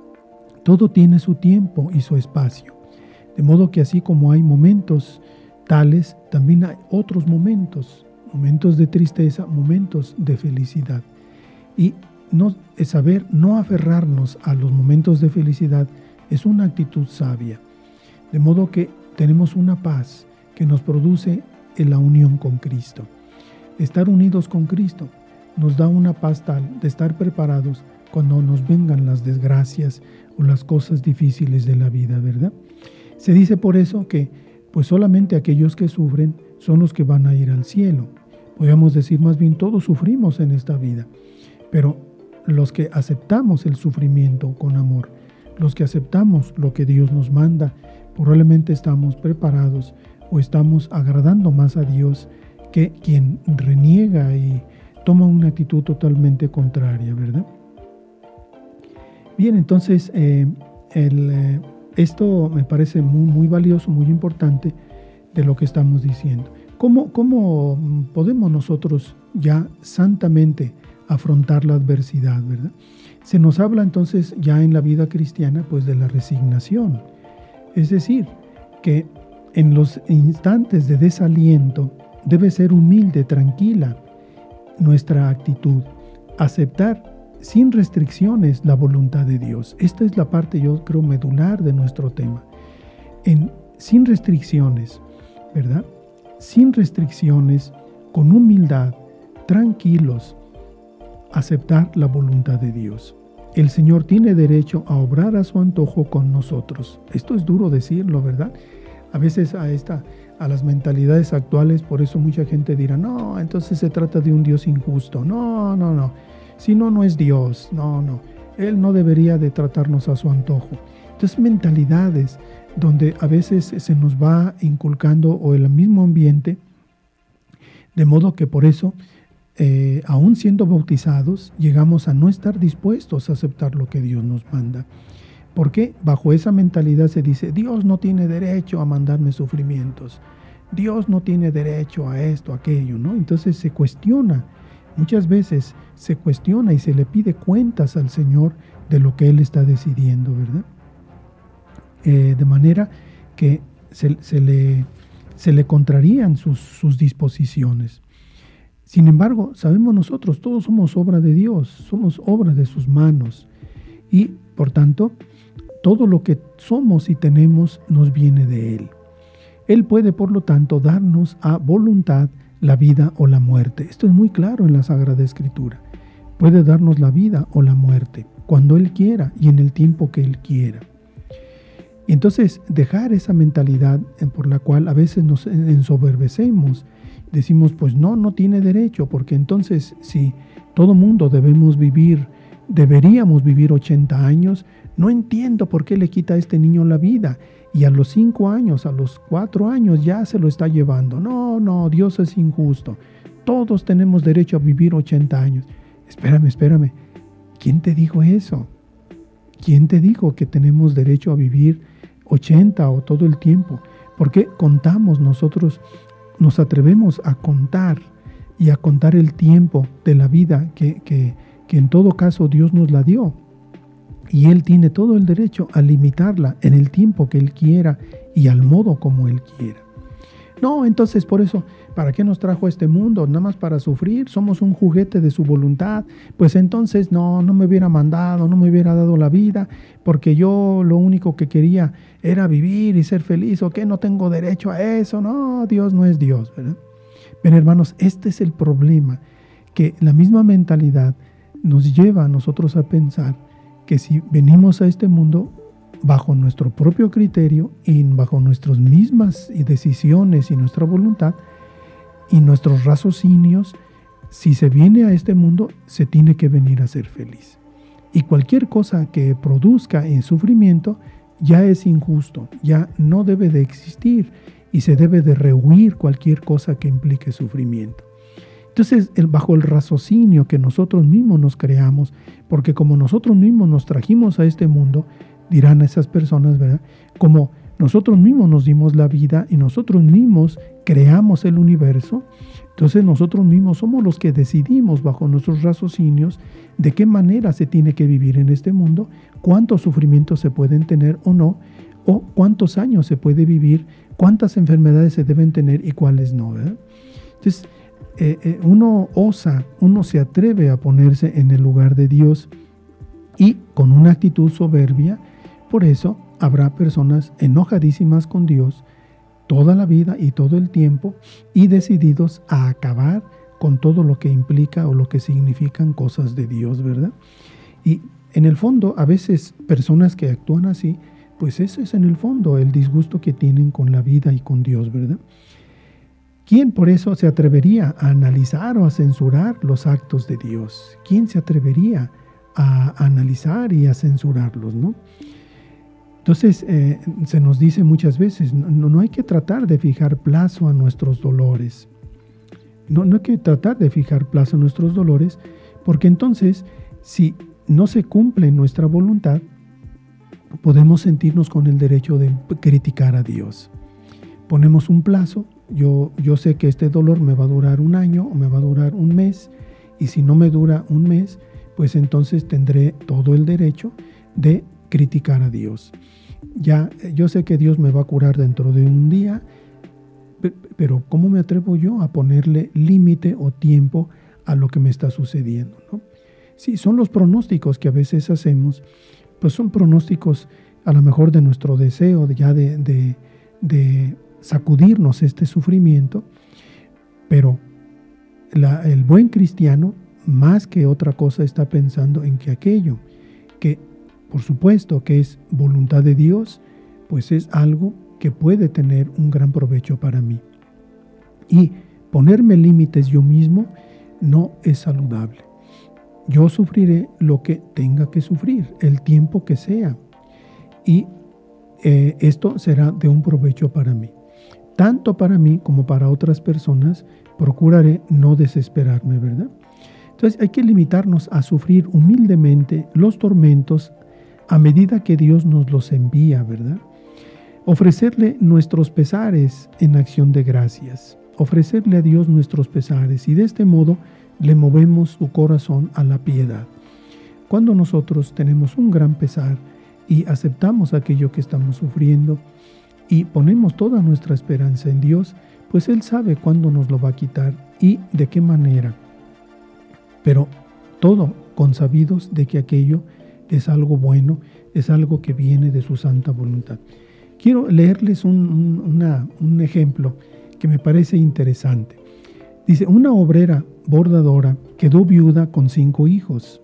todo tiene su tiempo y su espacio. De modo que así como hay momentos tales, también hay otros momentos, momentos de tristeza, momentos de felicidad. Y no, es saber no aferrarnos a los momentos de felicidad es una actitud sabia. De modo que tenemos una paz que nos produce en la unión con Cristo. Estar unidos con Cristo nos da una paz tal de estar preparados cuando nos vengan las desgracias o las cosas difíciles de la vida, ¿verdad? Se dice por eso que pues solamente aquellos que sufren son los que van a ir al cielo. Podríamos decir más bien todos sufrimos en esta vida, pero los que aceptamos el sufrimiento con amor, los que aceptamos lo que Dios nos manda, probablemente estamos preparados o estamos agradando más a Dios que quien reniega y toma una actitud totalmente contraria, ¿verdad? Bien, entonces eh, el... Eh, Esto me parece muy, muy valioso, muy importante de lo que estamos diciendo. ¿Cómo, cómo podemos nosotros ya santamente afrontar la adversidad, verdad? Se nos habla entonces ya en la vida cristiana pues de la resignación. Es decir, que en los instantes de desaliento debe ser humilde, tranquila nuestra actitud, aceptar sin restricciones la voluntad de Dios. Esta es la parte, yo creo, medular de nuestro tema. En, sin restricciones, ¿verdad? Sin restricciones, con humildad, tranquilos, aceptar la voluntad de Dios. El Señor tiene derecho a obrar a su antojo con nosotros. Esto es duro decirlo, ¿verdad? A veces a, esta, a las mentalidades actuales, por eso mucha gente dirá, no, entonces se trata de un Dios injusto. No, no, no. Si no, no es Dios. No, no. Él no debería de tratarnos a su antojo. Entonces, mentalidades donde a veces se nos va inculcando o el mismo ambiente, de modo que por eso, eh, aún siendo bautizados, llegamos a no estar dispuestos a aceptar lo que Dios nos manda. Porque bajo esa mentalidad se dice, Dios no tiene derecho a mandarme sufrimientos, Dios no tiene derecho a esto, a aquello, ¿no? Entonces se cuestiona, muchas veces se cuestiona y se le pide cuentas al Señor de lo que Él está decidiendo, ¿verdad? Eh, de manera que se, se, le, se le contrarían sus, sus disposiciones. Sin embargo, sabemos nosotros, todos somos obra de Dios, somos obra de sus manos y, por tanto, todo lo que somos y tenemos nos viene de Él. Él puede, por lo tanto, darnos a voluntad la vida o la muerte. Esto es muy claro en la Sagrada Escritura. Puede darnos la vida o la muerte, cuando Él quiera y en el tiempo que Él quiera. Y entonces, dejar esa mentalidad por la cual a veces nos ensoberbecemos, decimos, pues no, no tiene derecho, porque entonces si todo mundo debemos vivir, deberíamos vivir ochenta años, no entiendo por qué le quita a este niño la vida y a los cinco años, a los cuatro años ya se lo está llevando. No, no, Dios es injusto. Todos tenemos derecho a vivir ochenta años. Espérame, espérame. ¿Quién te dijo eso? ¿Quién te dijo que tenemos derecho a vivir ochenta o todo el tiempo? ¿Por qué contamos nosotros, nos atrevemos a contar y a contar el tiempo de la vida que, que, que en todo caso Dios nos la dio? Y Él tiene todo el derecho a limitarla en el tiempo que Él quiera y al modo como Él quiera. No, entonces por eso, ¿para qué nos trajo a este mundo? Nada más para sufrir, somos un juguete de su voluntad. Pues entonces no, no me hubiera mandado, no me hubiera dado la vida, porque yo lo único que quería era vivir y ser feliz, ¿o qué? No tengo derecho a eso. No, Dios no es Dios, ¿verdad? Pero hermanos, este es el problema, que la misma mentalidad nos lleva a nosotros a pensar que si venimos a este mundo bajo nuestro propio criterio y bajo nuestras mismas decisiones y nuestra voluntad y nuestros raciocinios, si se viene a este mundo, se tiene que venir a ser feliz. Y cualquier cosa que produzca en sufrimiento ya es injusto, ya no debe de existir y se debe de rehuir cualquier cosa que implique sufrimiento. Entonces, el, bajo el raciocinio que nosotros mismos nos creamos, porque como nosotros mismos nos trajimos a este mundo, dirán esas personas, ¿verdad? Como nosotros mismos nos dimos la vida y nosotros mismos creamos el universo, entonces nosotros mismos somos los que decidimos bajo nuestros raciocinios de qué manera se tiene que vivir en este mundo, cuántos sufrimientos se pueden tener o no, o cuántos años se puede vivir, cuántas enfermedades se deben tener y cuáles no, ¿verdad? Entonces, eh, eh, uno osa, uno se atreve a ponerse en el lugar de Dios y con una actitud soberbia. Por eso habrá personas enojadísimas con Dios toda la vida y todo el tiempo y decididos a acabar con todo lo que implica o lo que significan cosas de Dios, ¿verdad? Y en el fondo, a veces personas que actúan así, pues eso es en el fondo el disgusto que tienen con la vida y con Dios, ¿verdad? ¿Quién por eso se atrevería a analizar o a censurar los actos de Dios? ¿Quién se atrevería a analizar y a censurarlos, ¿no? Entonces, eh, se nos dice muchas veces, no, no hay que tratar de fijar plazo a nuestros dolores. No, no hay que tratar de fijar plazo a nuestros dolores, porque entonces, si no se cumple nuestra voluntad, podemos sentirnos con el derecho de criticar a Dios. ponemos un plazo. Yo, yo sé que este dolor me va a durar un año o me va a durar un mes, y si no me dura un mes, pues entonces tendré todo el derecho de criticar a Dios. Ya, yo sé que Dios me va a curar dentro de un día, pero ¿cómo me atrevo yo a ponerle límite o tiempo a lo que me está sucediendo, ¿no? Sí, son los pronósticos que a veces hacemos, pues son pronósticos a lo mejor de nuestro deseo de ya de, de, de sacudirnos este sufrimiento, pero la, el buen cristiano, más que otra cosa, está pensando en que aquello que, por supuesto, que es voluntad de Dios, pues es algo que puede tener un gran provecho para mí. Y ponerme límites yo mismo no es saludable. Yo sufriré lo que tenga que sufrir, el tiempo que sea. Y eh, esto será de un provecho para mí. Tanto para mí como para otras personas, procuraré no desesperarme, ¿verdad? Entonces hay que limitarnos a sufrir humildemente los tormentos a medida que Dios nos los envía, ¿verdad? Ofrecerle nuestros pesares en acción de gracias. Ofrecerle a Dios nuestros pesares, y de este modo le movemos su corazón a la piedad. Cuando nosotros tenemos un gran pesar y aceptamos aquello que estamos sufriendo y ponemos toda nuestra esperanza en Dios, pues Él sabe cuándo nos lo va a quitar y de qué manera. Pero todo consabidos de que aquello es algo bueno, es algo que viene de su santa voluntad. Quiero leerles un, un, una, un ejemplo que me parece interesante. Dice, una obrera bordadora quedó viuda con cinco hijos.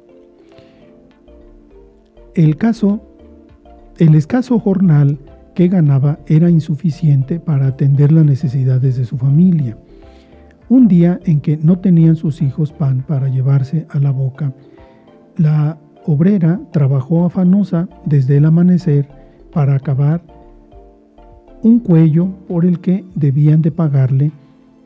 El caso, el escaso jornal que ganaba era insuficiente para atender las necesidades de su familia. Un día en que no tenían sus hijos pan para llevarse a la boca, la obrera trabajó afanosa desde el amanecer para acabar un cuello por el que debían de pagarle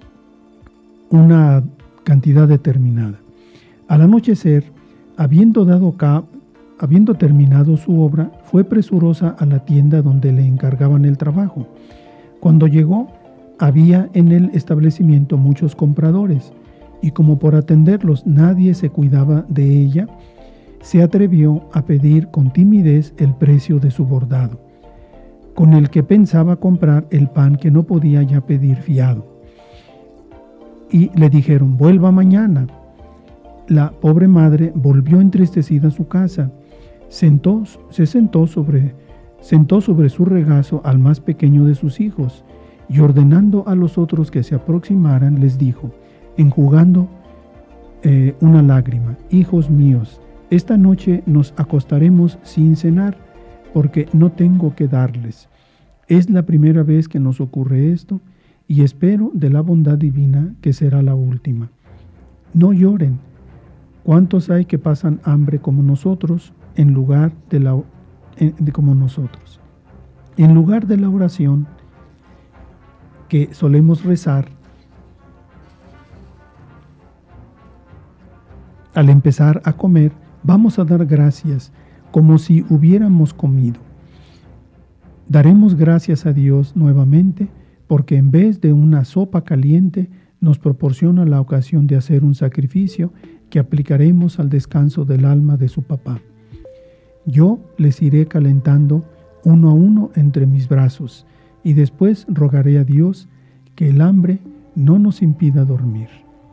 una cantidad determinada. Al anochecer, habiendo dado cabo, habiendo terminado su obra, fue presurosa a la tienda donde le encargaban el trabajo. Cuando llegó, había en el establecimiento muchos compradores, y como por atenderlos nadie se cuidaba de ella, se atrevió a pedir con timidez el precio de su bordado, con el que pensaba comprar el pan que no podía ya pedir fiado. Y le dijeron, vuelva mañana. La pobre madre volvió entristecida a su casa, sentó, se sentó sobre, sentó sobre su regazo al más pequeño de sus hijos, y ordenando a los otros que se aproximaran, les dijo, enjugando eh, una lágrima, hijos míos, esta noche nos acostaremos sin cenar, porque no tengo que darles. Es la primera vez que nos ocurre esto, y espero de la bondad divina que será la última. No lloren. ¿Cuántos hay que pasan hambre como nosotros, en lugar de la en, de, como nosotros? En lugar de la oración que solemos rezar al empezar a comer, vamos a dar gracias como si hubiéramos comido. Daremos gracias a Dios nuevamente porque en vez de una sopa caliente nos proporciona la ocasión de hacer un sacrificio que aplicaremos al descanso del alma de su papá. Yo les iré calentando uno a uno entre mis brazos y después rogaré a Dios que el hambre no nos impida dormir.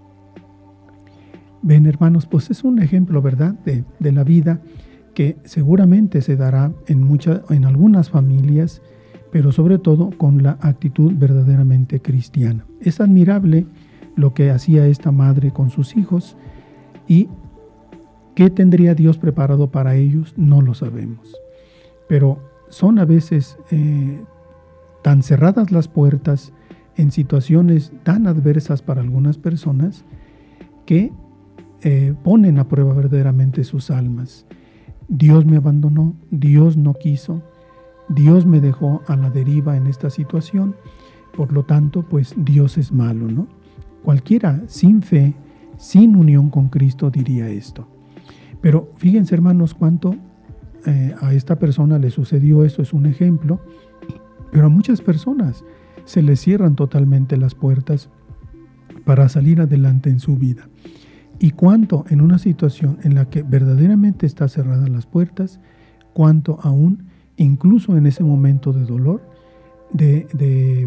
Ven, hermanos, pues es un ejemplo, ¿verdad?, de, de la vida que seguramente se dará en, muchas, en algunas familias, pero sobre todo con la actitud verdaderamente cristiana. Es admirable lo que hacía esta madre con sus hijos, y qué tendría Dios preparado para ellos no lo sabemos. Pero son a veces eh, tan cerradas las puertas en situaciones tan adversas para algunas personas que eh, ponen a prueba verdaderamente sus almas. Dios me abandonó, Dios no quiso, Dios me dejó a la deriva en esta situación, por lo tanto, pues Dios es malo, ¿no? Cualquiera sin fe, sin unión con Cristo diría esto. Pero fíjense, hermanos, cuánto eh, a esta persona le sucedió esto, es un ejemplo, pero a muchas personas se le cierran totalmente las puertas para salir adelante en su vida. Y cuánto en una situación en la que verdaderamente están cerradas las puertas, cuánto aún, incluso en ese momento de dolor, de, de,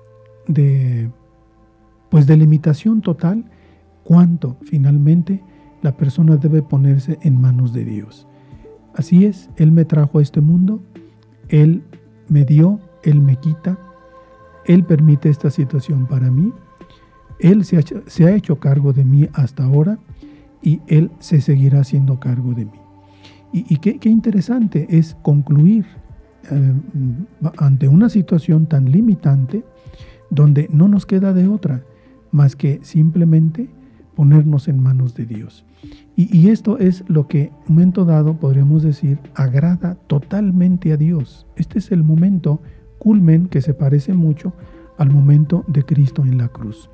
de, pues de limitación total, cuánto finalmente la persona debe ponerse en manos de Dios. Así es, Él me trajo a este mundo, Él me dio, Él me quita, Él permite esta situación para mí, Él se ha, se ha hecho cargo de mí hasta ahora y Él se seguirá haciendo cargo de mí. Y, y qué, qué interesante es concluir eh, ante una situación tan limitante donde no nos queda de otra más que simplemente ponernos en manos de Dios. Y, y esto es lo que en un momento dado podríamos decir agrada totalmente a Dios. Este es el momento culmen que se parece mucho al momento de Cristo en la cruz,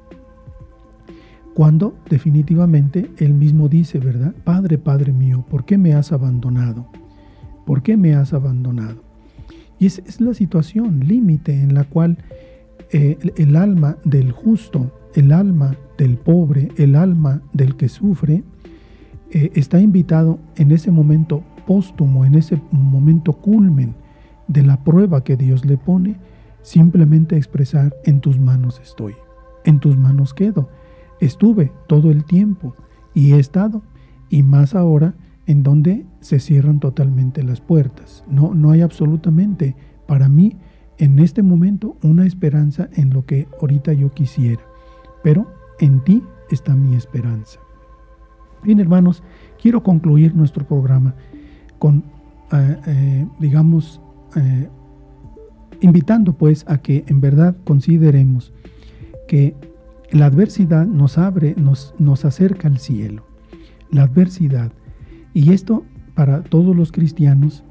cuando definitivamente Él mismo dice, ¿verdad? Padre, Padre mío, ¿por qué me has abandonado? ¿Por qué me has abandonado? Y esa es la situación límite en la cual eh, el, el alma del justo, el alma del pobre, el alma del que sufre, eh, está invitado en ese momento póstumo, en ese momento culmen de la prueba que Dios le pone, simplemente expresar: en tus manos estoy, en tus manos quedo. Estuve todo el tiempo y he estado, y más ahora en donde se cierran totalmente las puertas. No, no hay absolutamente para mí en este momento una esperanza en lo que ahorita yo quisiera, pero en ti está mi esperanza. Bien, hermanos, quiero concluir nuestro programa con, eh, eh, digamos, eh, invitando pues a que en verdad consideremos que la adversidad nos abre, nos, nos acerca al cielo. La adversidad. Y esto para todos los cristianos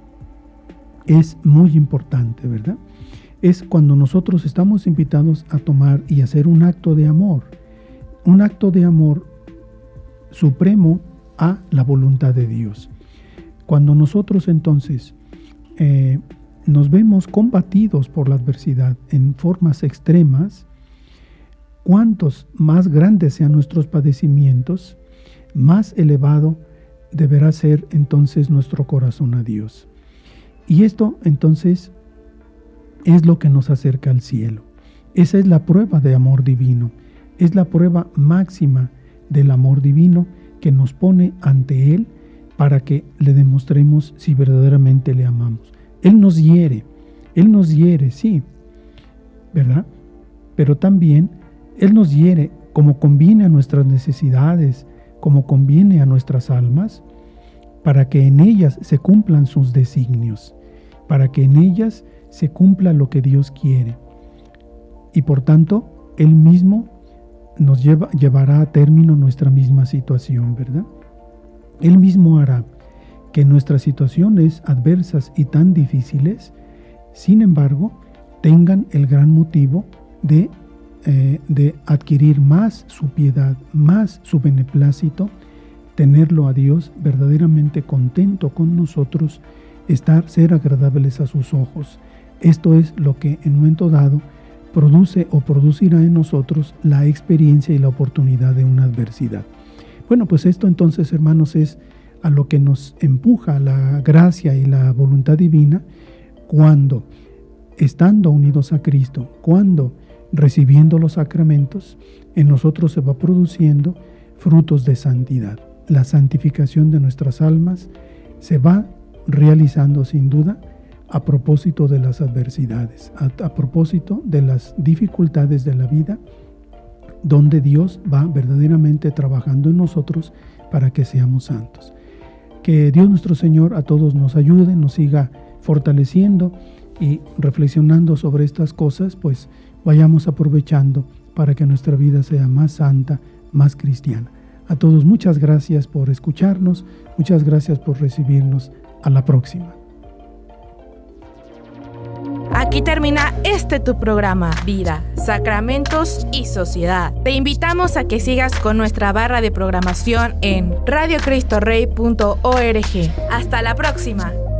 es muy importante, ¿verdad? Es cuando nosotros estamos invitados a tomar y hacer un acto de amor. Un acto de amor supremo a la voluntad de Dios. Cuando nosotros entonces eh, nos vemos combatidos por la adversidad en formas extremas, cuantos más grandes sean nuestros padecimientos, más elevado deberá ser entonces nuestro corazón a Dios. Y esto entonces es lo que nos acerca al cielo. Esa es la prueba de amor divino. Es la prueba máxima del amor divino que nos pone ante Él para que le demostremos si verdaderamente le amamos. Él nos hiere, Él nos hiere, sí, ¿verdad? Pero también Él nos hiere como conviene a nuestras necesidades, como conviene a nuestras almas, para que en ellas se cumplan sus designios, para que en ellas se cumpla lo que Dios quiere. Y por tanto, Él mismo nos lleva, llevará a término nuestra misma situación, ¿verdad? Él mismo hará que nuestras situaciones adversas y tan difíciles, sin embargo, tengan el gran motivo de, eh, de adquirir más su piedad, más su beneplácito, tenerlo a Dios verdaderamente contento con nosotros, estar, ser agradables a sus ojos. Esto es lo que en un momento dado produce o producirá en nosotros la experiencia y la oportunidad de una adversidad. Bueno, pues esto entonces, hermanos, es a lo que nos empuja la gracia y la voluntad divina cuando, estando unidos a Cristo, cuando recibiendo los sacramentos, en nosotros se va produciendo frutos de santidad. La santificación de nuestras almas se va realizando sin duda a propósito de las adversidades, a, a propósito de las dificultades de la vida, donde Dios va verdaderamente trabajando en nosotros para que seamos santos. Que Dios nuestro Señor a todos nos ayude, nos siga fortaleciendo y reflexionando sobre estas cosas, pues vayamos aprovechando para que nuestra vida sea más santa, más cristiana. A todos muchas gracias por escucharnos, muchas gracias por recibirnos. A la próxima. Aquí termina este tu programa, Vida, Sacramentos y Sociedad. Te invitamos a que sigas con nuestra barra de programación en radio cristo rey punto org. Hasta la próxima.